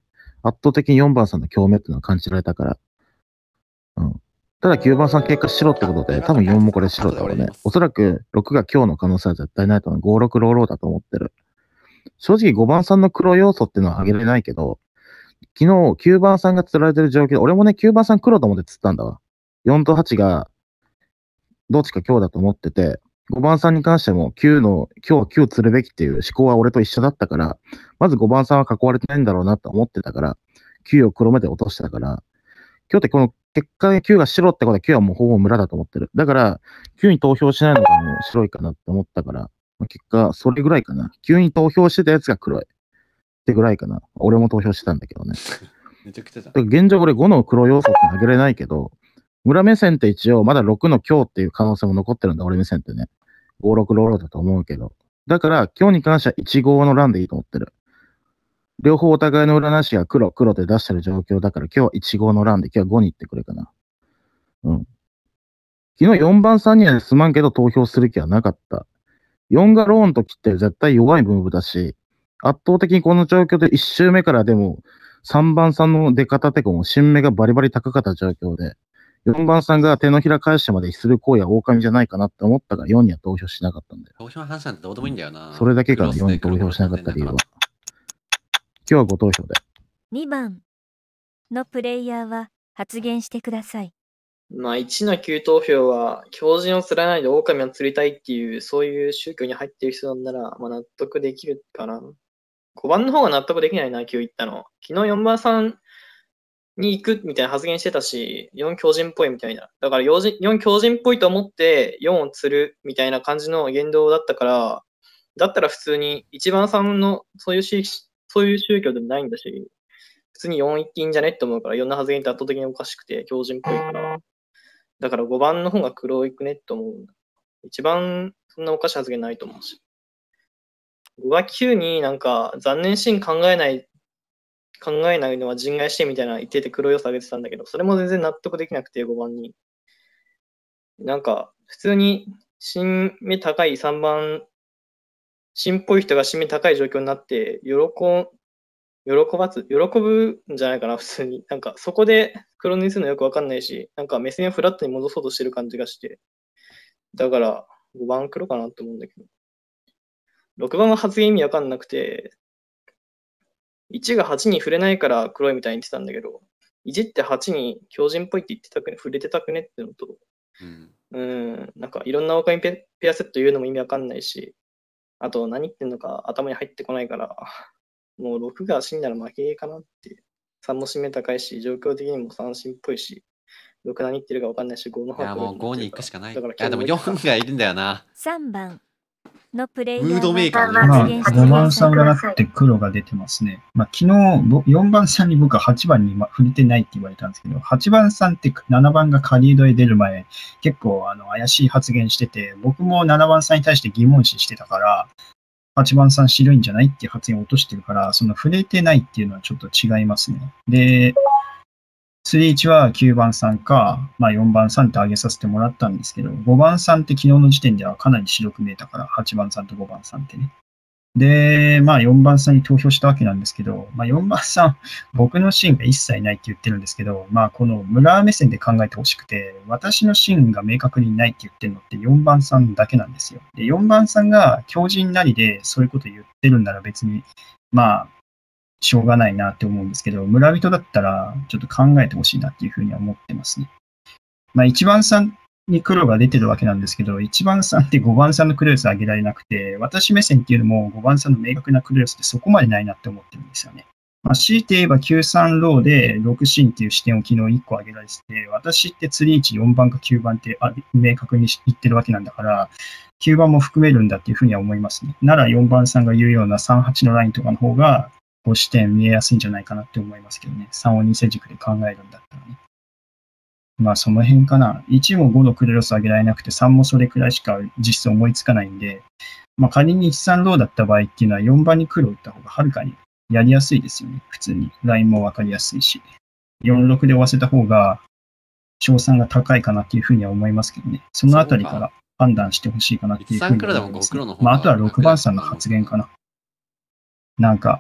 圧倒的によんばんさんの強めっていうのは感じられたから。うん。ただきゅうばんさん結果白ってことで、多分よんもこれ白だろうね。おそらくろくが今日の可能性は絶対ないと思う。ご、ろく、ローローだと思ってる。正直ごばんさんの黒要素っていうのは挙げられないけど、昨日きゅうばんさんが釣られてる状況で、俺もね、きゅうばんさん黒と思って釣ったんだわ。よんとはちが、どっちか今日だと思ってて、ごばんさんに関してもきゅうの、今日はきゅう釣るべきっていう思考は俺と一緒だったから、まずごばんさんは囲われてないんだろうなと思ってたから、きゅうを黒目で落としてたから、今日ってこの結果できゅうが白ってことできゅうはもうほぼ村だと思ってる。だから、きゅうに投票しないのがもう白いかなって思ったから、まあ、結果、それぐらいかな。きゅうに投票してたやつが黒い。ってぐらいかな。俺も投票してたんだけどね。 めちゃくちゃじゃん。 だから現状俺ごの黒要素って挙げれないけど、村目線って一応まだろくの今日っていう可能性も残ってるんだ、俺目線ってね。ご、ろく、ローローだと思うけど。だから今日に関してはいちごの欄でいいと思ってる。両方お互いの占い師が黒、黒で出してる状況だから今日はいちごの欄で今日はごに行ってくれかな。うん。昨日よんばんさんにはすまんけど投票する気はなかった。よんがローンときって絶対弱いムーブだし、圧倒的にこの状況でいち周目からでもさんばんさんの出方ってこう新目がバリバリ高かった状況で、よんばんさんが手のひら返してまでする行為は狼じゃないかなって思ったからよんには投票しなかったんだよ。 投票の話なんてどうでもいいんだよな。 それだけからよんに投票しなかった理由は。今日はご投票で。 にばんのプレイヤーは発言してください。 まあ、いちのきゅう投票は、狂人を釣らないで狼を釣りたいっていう、そういう宗教に入ってる人なんなら、まあ、納得できるかな。ごばんの方が納得できないな、きゅう言ったの。昨日よんばんさんに行くみたいな発言してたし、よん狂人っぽいみたいな。だからよん狂人っぽいと思ってよんを釣るみたいな感じの言動だったから、だったら普通にいちばんさんのそういうしそういう宗教でもないんだし、普通によん行っていいんじゃねって思うから、よんの発言って圧倒的におかしくて狂人っぽいから。だからごばんの方が黒いくねって思う。一番そんなおかしい発言ないと思うし。ごがきゅうになんか残念シーン考えない、考えないのは人外してみたいな言ってて黒い要素上げてたんだけど、それも全然納得できなくてごばんに。なんか普通に新目高いさんばん、新っぽい人が新目高い状況になって、喜ん喜ばず、喜ぶんじゃないかな、普通に。なんか、そこで黒塗りするのよくわかんないし、なんか目線をフラットに戻そうとしてる感じがして。だから、ごばん黒かなと思うんだけど。ろくばんは発言意味わかんなくて、いちがはちに触れないから黒いみたいに言ってたんだけど、いちってはちに狂人っぽいって言ってたくね、触れてたくねってのと、うん、うんなんかいろんなオカミペペアセット言うのも意味わかんないし、あと何言ってんのか頭に入ってこないから、もうろくが死んだら負けかなって。さんも締め高いし、状況的にも三振っぽいし、ろく何言ってるか分かんないし、ごの方が。 いや、もうごに行くしかない。いや、でもよんがいるんだよな。 さんばんのプレイヤームードメーカーまあ、ごばんさんがなくて黒が出てますね。まあ、昨日、よんばんさんに僕ははちばんに触れてないって言われたんですけど、はちばんさんってななばんがカリードへ出る前、結構あの怪しい発言してて、僕もななばんさんに対して疑問視してたから、はちばんさん白いんじゃないっていう発言を落としてるから、その触れてないっていうのはちょっと違いますね。で、スリーいちはきゅうばんさんか、まあよんばんさんって上げさせてもらったんですけど、ごばんさんって昨日の時点ではかなり白く見えたから、はちばんさんとごばんさんってね。で、まあよんばんさんに投票したわけなんですけど、まあよんばんさん、僕のシーンが一切ないって言ってるんですけど、まあこの村目線で考えてほしくて、私のシーンが明確にないって言ってるのってよんばんさんだけなんですよ。で、よんばんさんが強靭なりでそういうこと言ってるんなら別に、まあ、しょうがないなって思うんですけど、村人だったらちょっと考えてほしいなっていうふうには思ってますね。まあいちばんさんに黒が出てるわけなんですけど、いちばんさんってごばんさんの黒要素上げられなくて、私目線っていうのもごばんさんの明確な黒要素ってそこまでないなって思ってるんですよね。まあ、強いて言えばきゅうさんローでろくシーンっていう視点を昨日いっこ上げられてて、私ってスリーいち、よんばんかきゅうばんって明確に言ってるわけなんだから、きゅうばんも含めるんだっていうふうには思いますね。ならよんばんさんが言うようなさんはちのラインとかの方が、こう視点見えやすいんじゃないかなって思いますけどね。さんをに世軸で考えるんだったらね。まあその辺かな。いちもごの黒要素上げられなくてさんもそれくらいしか実質思いつかないんで、まあ仮にいちさんローだった場合っていうのはよんばんに黒を打った方がはるかにやりやすいですよね。普通に。ラインもわかりやすいし。よんろくで終わせた方が、勝算が高いかなっていうふうには思いますけどね。そのあたりから判断してほしいかなっていうふうに思います、ね。まああとはろくばんさんの発言かな。なんか、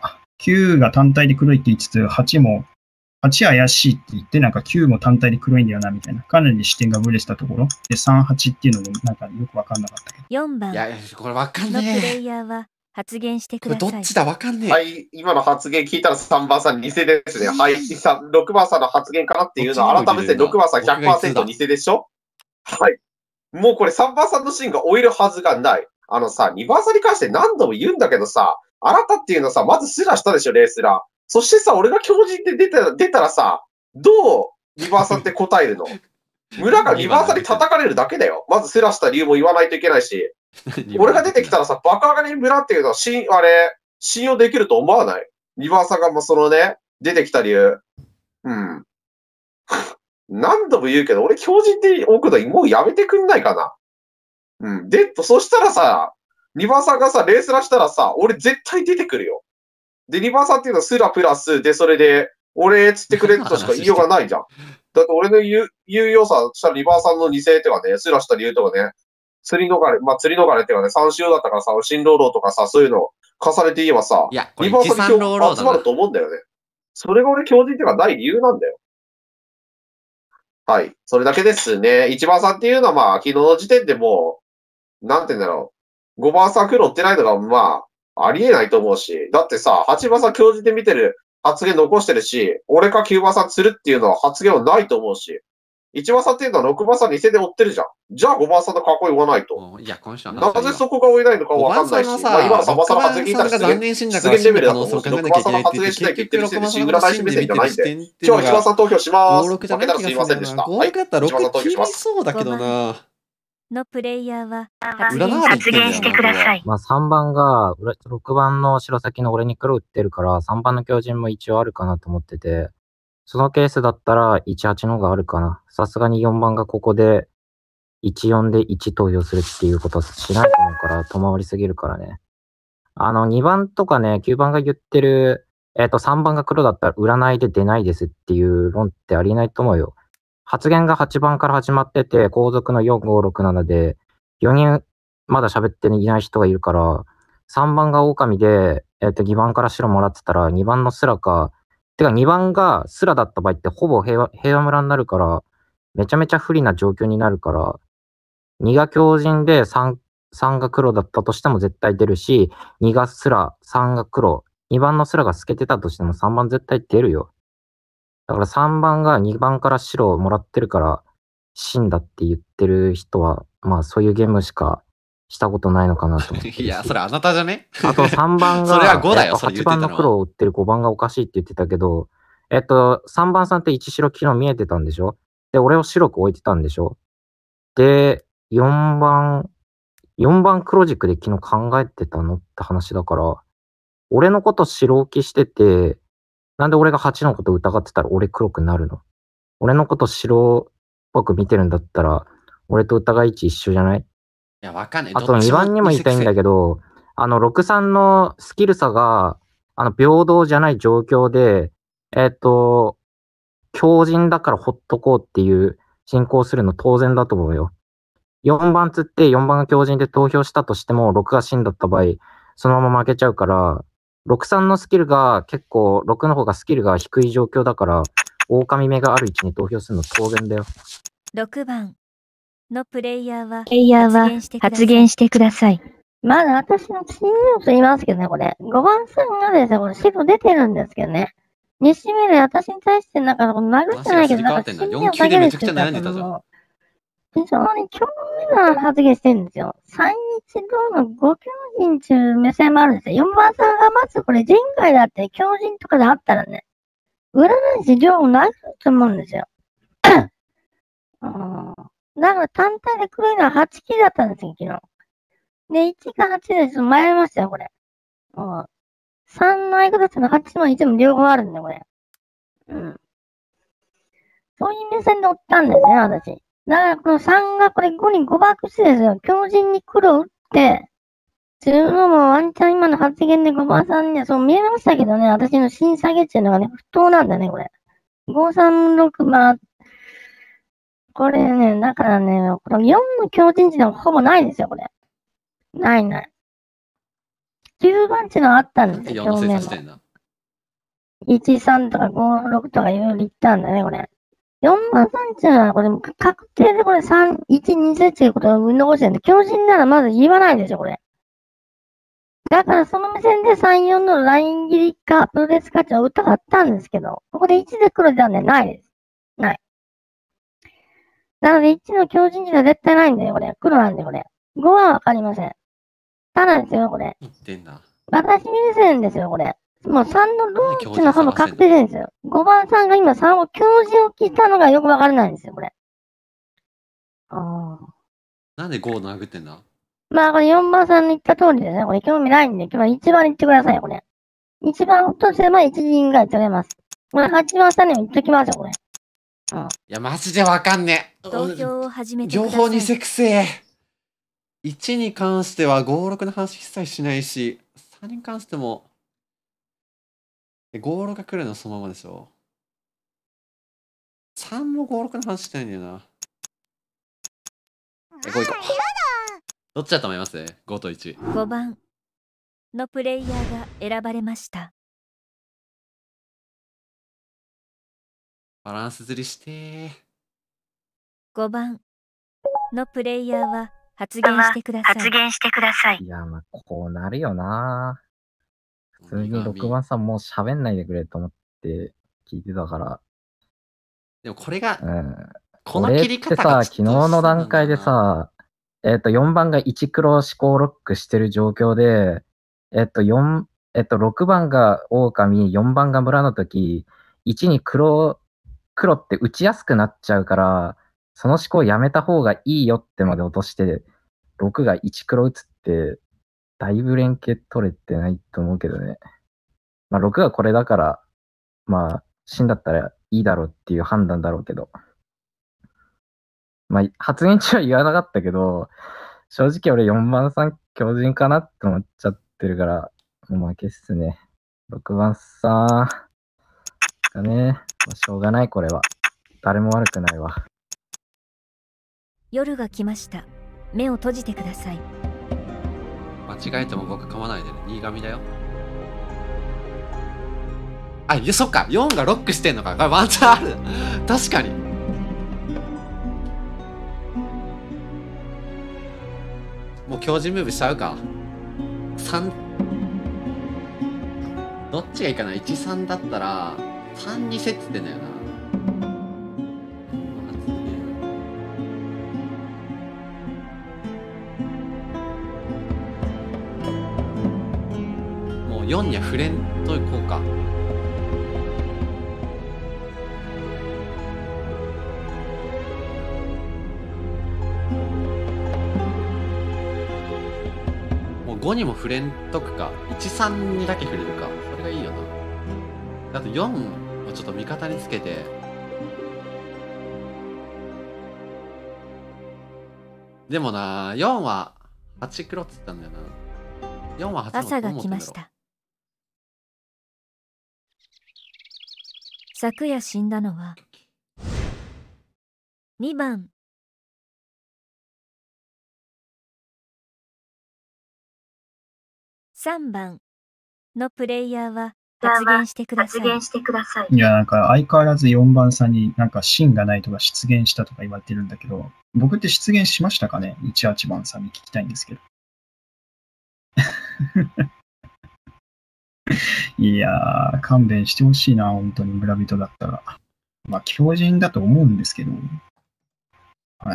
きゅうが単体で黒いって言いつつ、はちも、はち怪しいって言って、なんかきゅうも単体で黒いんだよな、みたいな。かなり視点がぶれしたところ。で、さん、はちっていうのもなんかよくわかんなかったけど。 よんばんいや、これわかんのプねレイヤーは発言してくえ。これださい。 どっちだわかんねえ。 はい、今の発言聞いたらさんばんさん偽ですね。はい、さんろくばんさんの発言かなっていうのは、改めてろくばんさんひゃくパーセント偽でしょ。はい。もうこれさんばんさんのシーンが追えるはずがない。あのさ、にばんさんに関して何度も言うんだけどさ、あなたっていうのはさ、まずスラしたでしょ、レースラー。そしてさ、俺が強靭で出た出たらさ、どうにばんさんって答えるの？村がにばんさんに叩かれるだけだよ。まずスラした理由も言わないといけないし。俺が出てきたらさ、バカ上がり村っていうのは、しあれ、信用できると思わない？ に 番さんがもうそのね、出てきた理由。うん。何度も言うけど、俺強靭って置くのもうやめてくんないかな。うん。で、そしたらさ、にばんさんがさ、レースラしたらさ、俺絶対出てくるよ。で、にばんさんっていうのはスラプラスで、それで、俺つってくれるとしか言いようがないじゃん。だって俺の言う、言うよさ、したらにばんさんの偽っていうかね、スラした理由とかね、釣り逃れ、まあ釣り逃れっていうかね、三週だったからさ、新労働とかさ、そういうのを重ねて言えばさ、 いや、これにばんさんに一三労働だな集まると思うんだよね。それが俺強靭っていうかない理由なんだよ。はい。それだけですね。いちばんさんっていうのはまあ、昨日の時点でもう、なんて言うんだろう。ごばんさん黒ってないのがまあ、ありえないと思うし。だってさ、はちばんさん強靭で見てる発言残してるし、俺かきゅうばんさん釣るっていうのは発言はないと思うし。いちばんさんっていうのはろくばんさん偽で追ってるじゃん。じゃあごばんさんの過去言わないと。 いや、今週はなぜそこが追えないのかわかんないし。まあ今のさんばんさんの発言聞いたら残念死んだから出現レベルだと思うし、 死んだ可能性を考えろくばんさんのなきゃいけないって発言しないと言ってる時点で、 ろくばんさん占い師目線じゃないんで。今日はいちばんさん投票します。 ごろくじゃ負けたらすいない気がますせんでした。 るんだよな。ごろくだったらいちばんさんろく切り投票します。 そうだけどな。 のプレイヤーは発占言われてんだよなしてください。 まあさんばんが、俺ろくばんの白先の俺に黒打ってるから、さんばんの強靭も一応あるかなと思ってて、そのケースだったらいちはちの方があるかな。さすがによんばんがここでいちよんでいち投票するっていうことはしないと思うから、遠回りすぎるからね。あのにばんとかね、きゅうばんが言ってる、えっとさんばんが黒だったら占いで出ないですっていう論ってありえないと思うよ。発言がはちばんから始まってて、後続のよん、ご、ろく、ななで、よにんまだ喋っていない人がいるから、さんばんが狼で、えっとにばんから白もらってたら、にばんのスラか、てかにばんがスラだった場合ってほぼ平和、平和村になるから、めちゃめちゃ不利な状況になるから、にが強靭で 3, 3が黒だったとしても絶対出るし、にがスラ、さんが黒、にばんのスラが透けてたとしてもさんばん絶対出るよ。だからさんばんがにばんから白をもらってるから死んだって言ってる人は、まあそういうゲームしかしたことないのかなと思ってるし。 いや、それあなたじゃねあとさんばんが、 それはごだよ、 えっとそれ言 8番ってたのは。 の黒を打ってるごばんがおかしいって言ってたけど、えっと、さんばんさんっていち白昨日見えてたんでしょ？で、俺を白く置いてたんでしょ？で、よんばん、よんばん黒軸で昨日考えてたのって話だから、俺のこと白置きしてて、なんで俺がはちのこと疑ってたら俺黒くなるの？俺のこと白っぽく見てるんだったら、俺と疑い位置一緒じゃない？ いや、わかんない。 あとにばんにも言いたいんだけど、あの、ろくさんのスキル差が、あの、平等じゃない状況で、えっと、強靭だからほっとこうっていう進行するの当然だと思うよ。よんばんつってよんばんが強靭で投票したとしても、ろくが死んだった場合、そのまま負けちゃうから、ろくさんのスキルが結構、ろくの方がスキルが低い状況だから、狼目がある位置に投票するの当然だよ。 ろくばんのプレイヤーはプレイヤーは発言してください。 まだ私の信用と言いますけどね、これ。ごばんさんがですね、これ白出てるんですけどね。にしめで私に対してなんか殴ってないけど、なんか信用下げるって言ったの非常に興味な発言してるんですよ。さんいちどのご強靭っていう目線もあるんですよ。よんばんさんがまずこれ前回だって強靭とかであったらね、占い師量もないと思うんですよ。あだから単体で黒いのははちキだったんですよ、昨日。で、いちかはちでちょっと迷いましたよ、これ。あさんの相方のはちもいちも両方あるんだよ、これ。うん。そういう目線で追ったんですね、私。だからこのさんがこれごにごバックしてですよ。強靭に黒打って、するのもワンチャン今の発言でごばんさんにはそう見えましたけどね、私の審査下っていうのがね、不当なんだね、これ。ごさんろく、まあ、これね、だからね、このよんの強靭値でもほぼないですよ、これ。ないない。きゅうばん値のあったんですよ、 よんの精表面も。 査してんだ。 いちさんとかごろくとかいろいろ言ったんだね、これ。よんばんさんっていうのは、これ、確定でこれさん、いち、にせっていうことを生み残してるんで、強靭ならまず言わないでしょ、これ。だからその目線でさん、よんのライン切りか、プロレス価値を打ったかったんですけど、ここでいちで黒じゃね、ないです。ない。なのでいちの強靭じゃ絶対ないんだよ、これ。黒なんで、これ。ごはわかりません。ただですよ、これ。 言ってんだ。 私目線ですよ、これ。もうさんのローチのほぼ確定ですよ。ごばんさんが今さんを強靭を切ったのがよくわからないんですよ、これ。ああ。 なんでごを殴ってんだ？ まあ、これよんばんさんの言った通りですね。これ興味ないんで、今日いちばん言ってくださいよ、これ。いちばんとすればいち陣が取れます。これはちばんさんにも言っときますよ、これ。うん。 いや、マジでわかんねえ。 投票を始めてください。 情報にセクセー。いちに関してはご、ろくの話一切しないし、さんに関しても、ご、ろくが来るのそのままでしょ。さんもご、ろくの話してないんだよな。え、ごいこう。どっちだと思います ?ご といち。 ごばんのプレイヤーが選ばれました。 バランス釣りしてー。 ごばんのプレイヤーは発言してください。 発言してください。 いや、まあ、こうなるよな。普通にろくばんさんもう喋んないでくれと思って聞いてたから。 でもこれが、 うん、 この切り方がこれってさ、昨日の段階でさ、えっと、よんばんがいち黒思考ロックしてる状況で、えっと、よん、えっと、ろくばんが狼、よんばんが村の時、いちに黒、黒って打ちやすくなっちゃうから、その思考やめた方がいいよってまで落として、ろくがいち黒打つって、だいぶ連携取れてないと思うけどね。まあ、ろくがこれだから、まあ、死んだったらいいだろうっていう判断だろうけど。まあ、発言中は言わなかったけど、正直俺よんばんさん強靭かなって思っちゃってるから、もう負けっすね。ろくばんさんがね、まあ、しょうがないこれは。誰も悪くないわ。 夜が来ました。目を閉じてください。 間違えても僕噛まないでね。新神だよ。あ、いや、そっか。よんがロックしてんのか。これワンチャンある。確かに。もう強靭ムーブしちゃうか。さん。どっちがいいかな。いち、さんだったら、さんにせっつってんだよな。よんには触れんといこうか。もうごにも触れんとくか。いち、さんにだけ触れるか。それがいいよな。あとよんをちょっと味方につけて。でもな、よんははち黒っつったんだよな。よんははちの朝が来ました。昨夜死んだのはにばんさんばんのプレイヤーは発言してください。発言してください。 いや、なんか相変わらずよんばんさんになんか芯がないとか出現したとか言われてるんだけど、僕って出現しましたかね ?いちはちばんさんに聞きたいんですけど。いやー、勘弁してほしいな、本当に村人だったら。まあ、強靭だと思うんですけど。はい。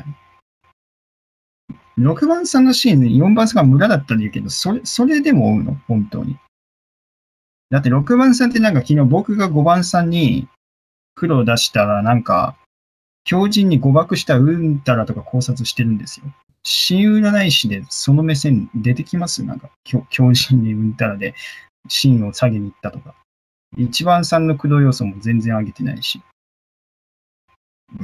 ろくばんさんのシーンでよんばんさんが村だったら言うけど、それ、それでも追うの本当に。だってろくばんさんってなんか昨日僕がごばんさんに黒を出したらなんか、強靭に誤爆したうんたらとか考察してるんですよ。新占い師でその目線出てきますなんか、強靭にうんたらで。芯を下げに行ったとか。一番さんの駆動要素も全然上げてないし。うん。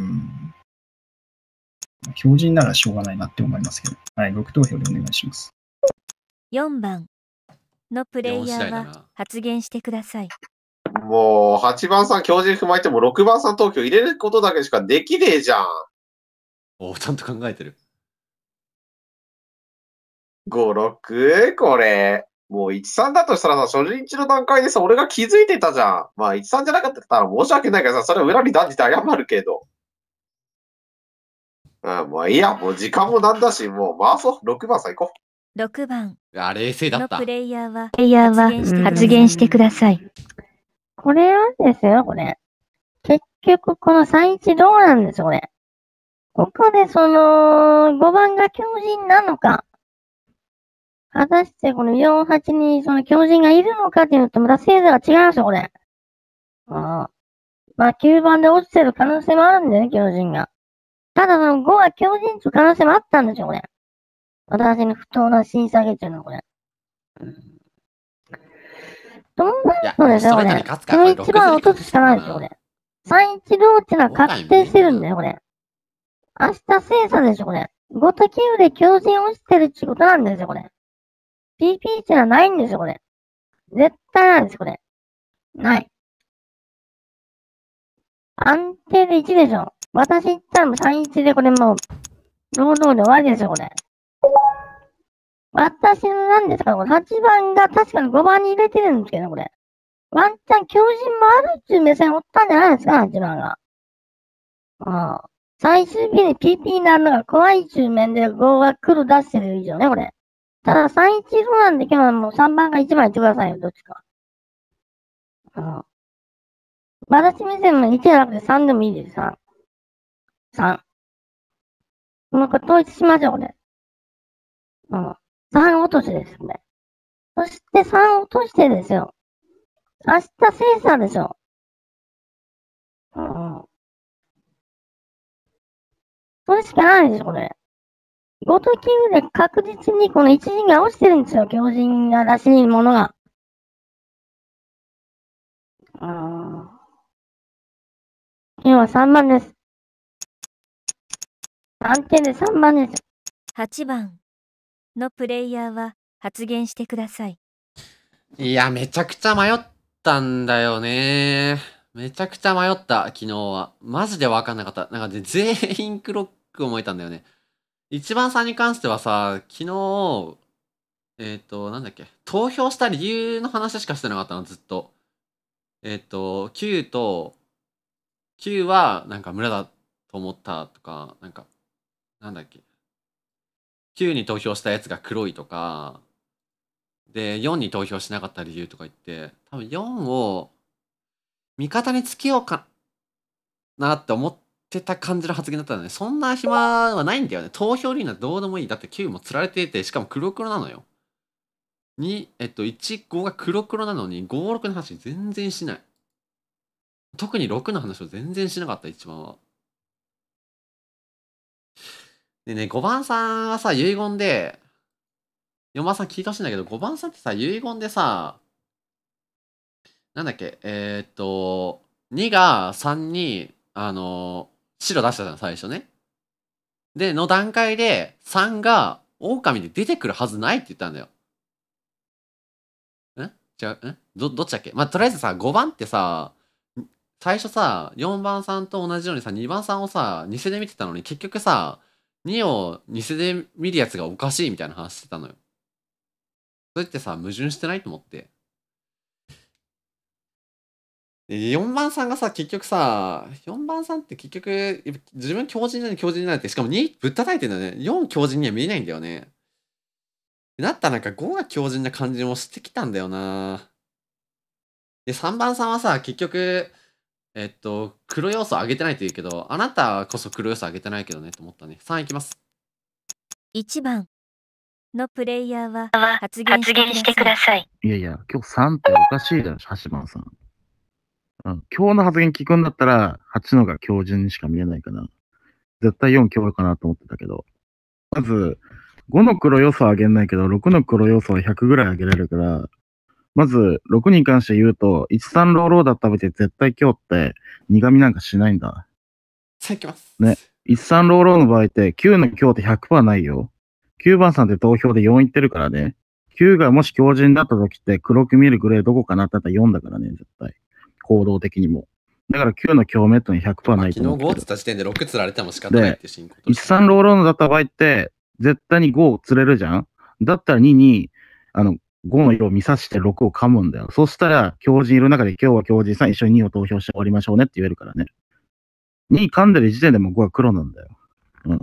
強靭ならしょうがないなって思いますけど。はい、ろく投票でお願いします。 よんばんのプレイヤーは発言してください。 もう、はちばんさん強靭踏まえてもろくばんさん投票入れることだけしかできねえじゃん。 お、ちゃんと考えてる。 ご、ろく? これ。 もういちさんだとしたらさ、初日の段階でさ、俺が気づいてたじゃん。まあいちさんじゃなかったら申し訳ないからさ、それを裏に断じて謝るけど。うん、もういいや、もう時間もなんだし、もう回そう。ろくばんさん行こう。 ろくばんいや、冷静だった。 のプレイヤーはプレイヤーは発言してください。 これはですよ、これ。結局、このさんいちどうなんですよ、これ。ここでその、ごばんが強靭なのか。果たしてこのよんはちにその強靭がいるのかっていうのとまた精度が違うんですよ、これ。ああ。まあきゅうばんで落ちてる可能性もあるんだよね、強靭が。ただそのごが強靭という可能性もあったんですよ、これ。私の不当な審査下中のこれ。どうなるんですよ、これ。このいちばん落とすしかないですよ、これ。さんいちどうっていうのは確定してるんだよ、これ。明日精査でしょ、これ。ごときゅうで強靭落ちてるってことなんですよ、これ。ピーピー っていうのはないんですよ、これ。絶対ないんです、これ。ない。安定でいちでしょ。私言ったらもうさんいちでこれもう、堂々で終わりですよ、これ。私の何ですか、これ。はちばんが確かにごばんに入れてるんですけど、これ。ワンチャン強靭もあるっていう目線を追ったんじゃないですか、はちばんが。ああ。最終日に ピーピー になるのが怖いっていう面でごが来る出してる以上ね、これ。たださんいちそうなんで今日はもうさんばんがいちばん言ってくださいよ、どっちか。ああ。私目線もいちじゃなくてさんでもいいです、さん。さん。もうこれ統一しましょう、これ。うん。さん落としです、これ。そしてさん落としてですよ。明日精査でしょ。うん。それしかないでしょ、これ。ごときゅうで確実にこの一陣が落ちてるんですよ、強靭がらしいものが。うん。今日はさんばんです。安定でさんばんです。 はちばんのプレイヤーは発言してください。 いや、めちゃくちゃ迷ったんだよね。めちゃくちゃ迷った、昨日は。マジで分かんなかった。なんかね、全員クロック思えたんだよね。一番さんに関してはさ、昨日、えっ、と、なんだっけ、投票した理由の話しかしてなかったの、ずっと。えっ、と、きゅうと、きゅうはなんか村だと思ったとか、なんか、なんだっけ。きゅうに投票したやつが黒いとか、で、よんに投票しなかった理由とか言って、多分よんを味方につけようかなって思ってた感じの発言だったのね。そんな暇はないんだよね。投票理由なんてどうでもいい。だってきゅうも釣られてて、しかも黒黒なのよ。に、えっと、いち、ごが黒黒なのに、ご、ろくの話全然しない。特にろくの話を全然しなかった、一番は。でね、ごばんさんはさ、遺言で、よんばんさん聞いてほしいんだけど、ごばんさんってさ、遺言でさ、なんだっけ、えー、っと、にがさんに、あの、白出したじゃん、最初ね。で、の段階で、さんが、狼で出てくるはずないって言ったんだよ。ん違う、んど、どっちだっけ。まあ、とりあえずさ、ごばんってさ、最初さ、よんばんさんと同じようにさ、にばんさんをさ、偽で見てたのに、結局さ、にを偽で見るやつがおかしいみたいな話してたのよ。それってさ、矛盾してないと思って。でよんばんさんがさ、結局さ、よんばんさんって結局、自分強靭なのに強靭になって、しかもにぶったたいてんだよね。よん強靭には見えないんだよね。だったらなんかごが強靭な感じもしてきたんだよな。で、さんばんさんはさ、結局、えっと、黒要素上げてないって言うけど、あなたこそ黒要素上げてないけどね、と思ったね。さんいきます。 いちばんのプレイヤーは発言してください。 いやいや、今日さんっておかしいだろ、はちばんさん。うん、今日の発言聞くんだったら、はちのが強靭にしか見えないかな。絶対よん強いかなと思ってたけど。まず、ごの黒要素は上げないけど、ろくの黒要素はひゃくぐらい上げられるから、まず、ろくに関して言うと、いちさんローローだったべて絶対今日って苦味なんかしないんだ。 さあ、いきます。 ね。いちさんローローの場合って、きゅうの今日って ひゃくパーセント ないよ。きゅうばんさんって投票でよんいってるからね。きゅうがもし強靭だった時って黒く見えるグレーどこかなってなったらよんだからね、絶対。行動的にも。だからきゅうの強めってのに ひゃくパーセント ないと思う。 昨日ごつった時点でろく釣られても仕方ないって進行として。 いちさんローローのだった場合って、絶対にごを釣れるじゃん。だったらにに、あの、 ごの色を見さしてろくを噛むんだよ。そしたら、狂人いる中で今日は狂人さん一緒ににを投票して終わりましょうねって言えるからね。に噛んでる時点でもうごは黒なんだよ。うん。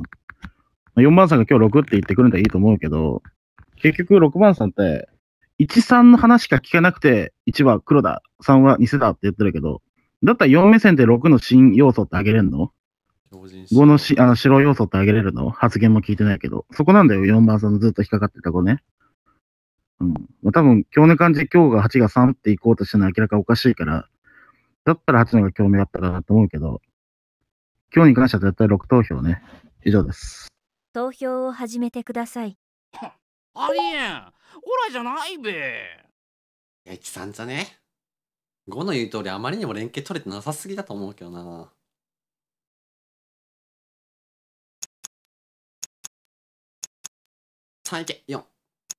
よんばんさんが今日ろくって言ってくるんだらいいと思うけど、結局ろくばんさんって、いち、さんの話しか聞かなくて、いちは黒だ、さんは偽だって言ってるけど、だったらよん目線でろくの新要素ってあげれるの ?ご のしあの白要素ってあげれるの発言も聞いてないけど。そこなんだよ、よんばんさんのずっと引っかかってた子ね。うん。多分、今日の感じ、今日がはちがさんっていこうとしてるのは明らかおかしいから、だったらはちの方が興味あったかなと思うけど、今日に関しては絶対ろく投票ね。以上です。 投票を始めてください。 ありえん。オラじゃないべ。 いや、いちさんじゃね。ごの言う通りあまりにも連携取れてなさすぎだと思うけどな。さんいけ、よん。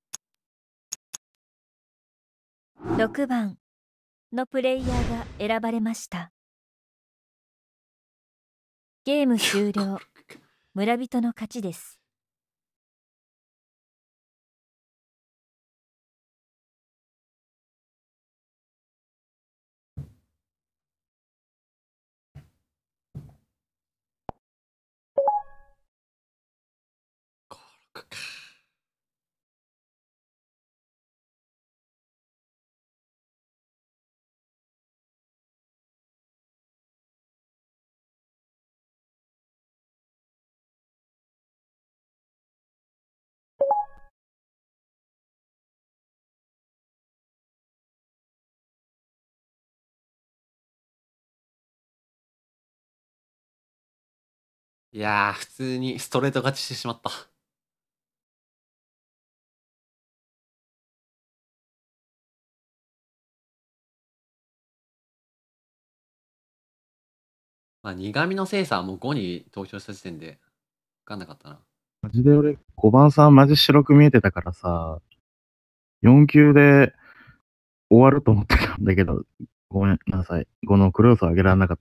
ろくばんのプレイヤーが選ばれました。ゲーム終了。村人の勝ちです。 いやー、普通にストレート勝ちしてしまった。まあ、苦味の精査はもうごに投票した時点で分かんなかったな。 マジで俺、ごばんさんマジ白く見えてたからさ、よん級で終わると思ってたんだけど、ごめんなさい。ごのクロースを上げられなかった。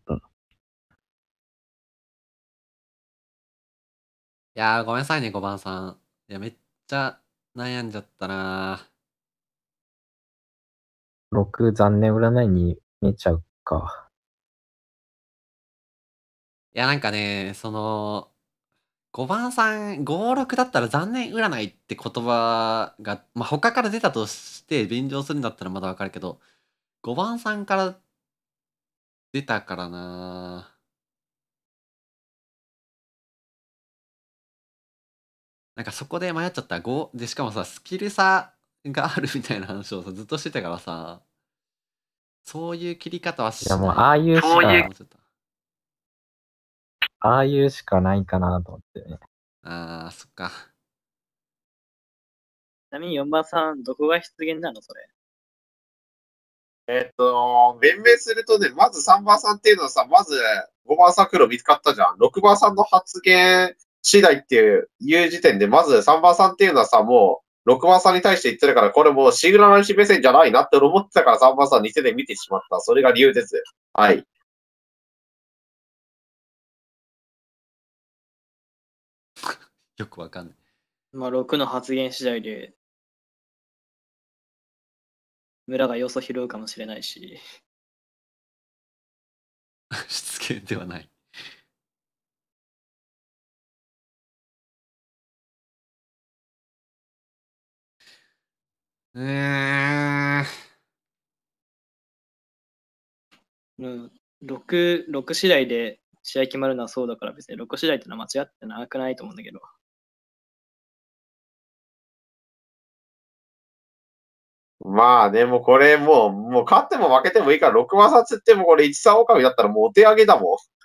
いやー、ごめんなさいね、ごばんさん。いや、めっちゃ悩んじゃったな。 ろく残念占いに見えちゃうか。 いや、なんかね、その、ごばんさん、ご、ろくだったら残念占いって言葉が、まあ、他から出たとして便乗するんだったらまだわかるけど、ごばんさんから出たからな。なんかそこで迷っちゃった。ごで、しかもさ、スキル差があるみたいな話をさ、ずっとしてたからさ、そういう切り方はしいや、もう、 ない。 ああいうしそういうか、ああいうしかないかなと思ってね。 あー、そっか。 ちなみによんばんさん、どこが出現なのそれ。 えっと、弁明するとね、まずさんばんさんっていうのはさ、まずごばんさん黒見つかったじゃん。ろくばんさんの発言次第っていういう時点で、まずさんばんさんっていうのはさ、もうろくばんさんに対して言ってるから、これもうシグナルし目線じゃないなって思ってたからさんばんさんに手で見てしまった。それが理由です。はい。 よくわかんない。 まあ、ろくの発言次第で、村がよそ拾うかもしれないし。 失言ではない。うーん。 うん、ろく、ろく次第で試合決まるのはそうだから別にろく次第ってのは間違ってなくないと思うんだけど。 まあね、もうこれもう、もう勝っても負けてもいいから、ろくばんさんつってもこれいちさん狼だったらもうお手上げだもん。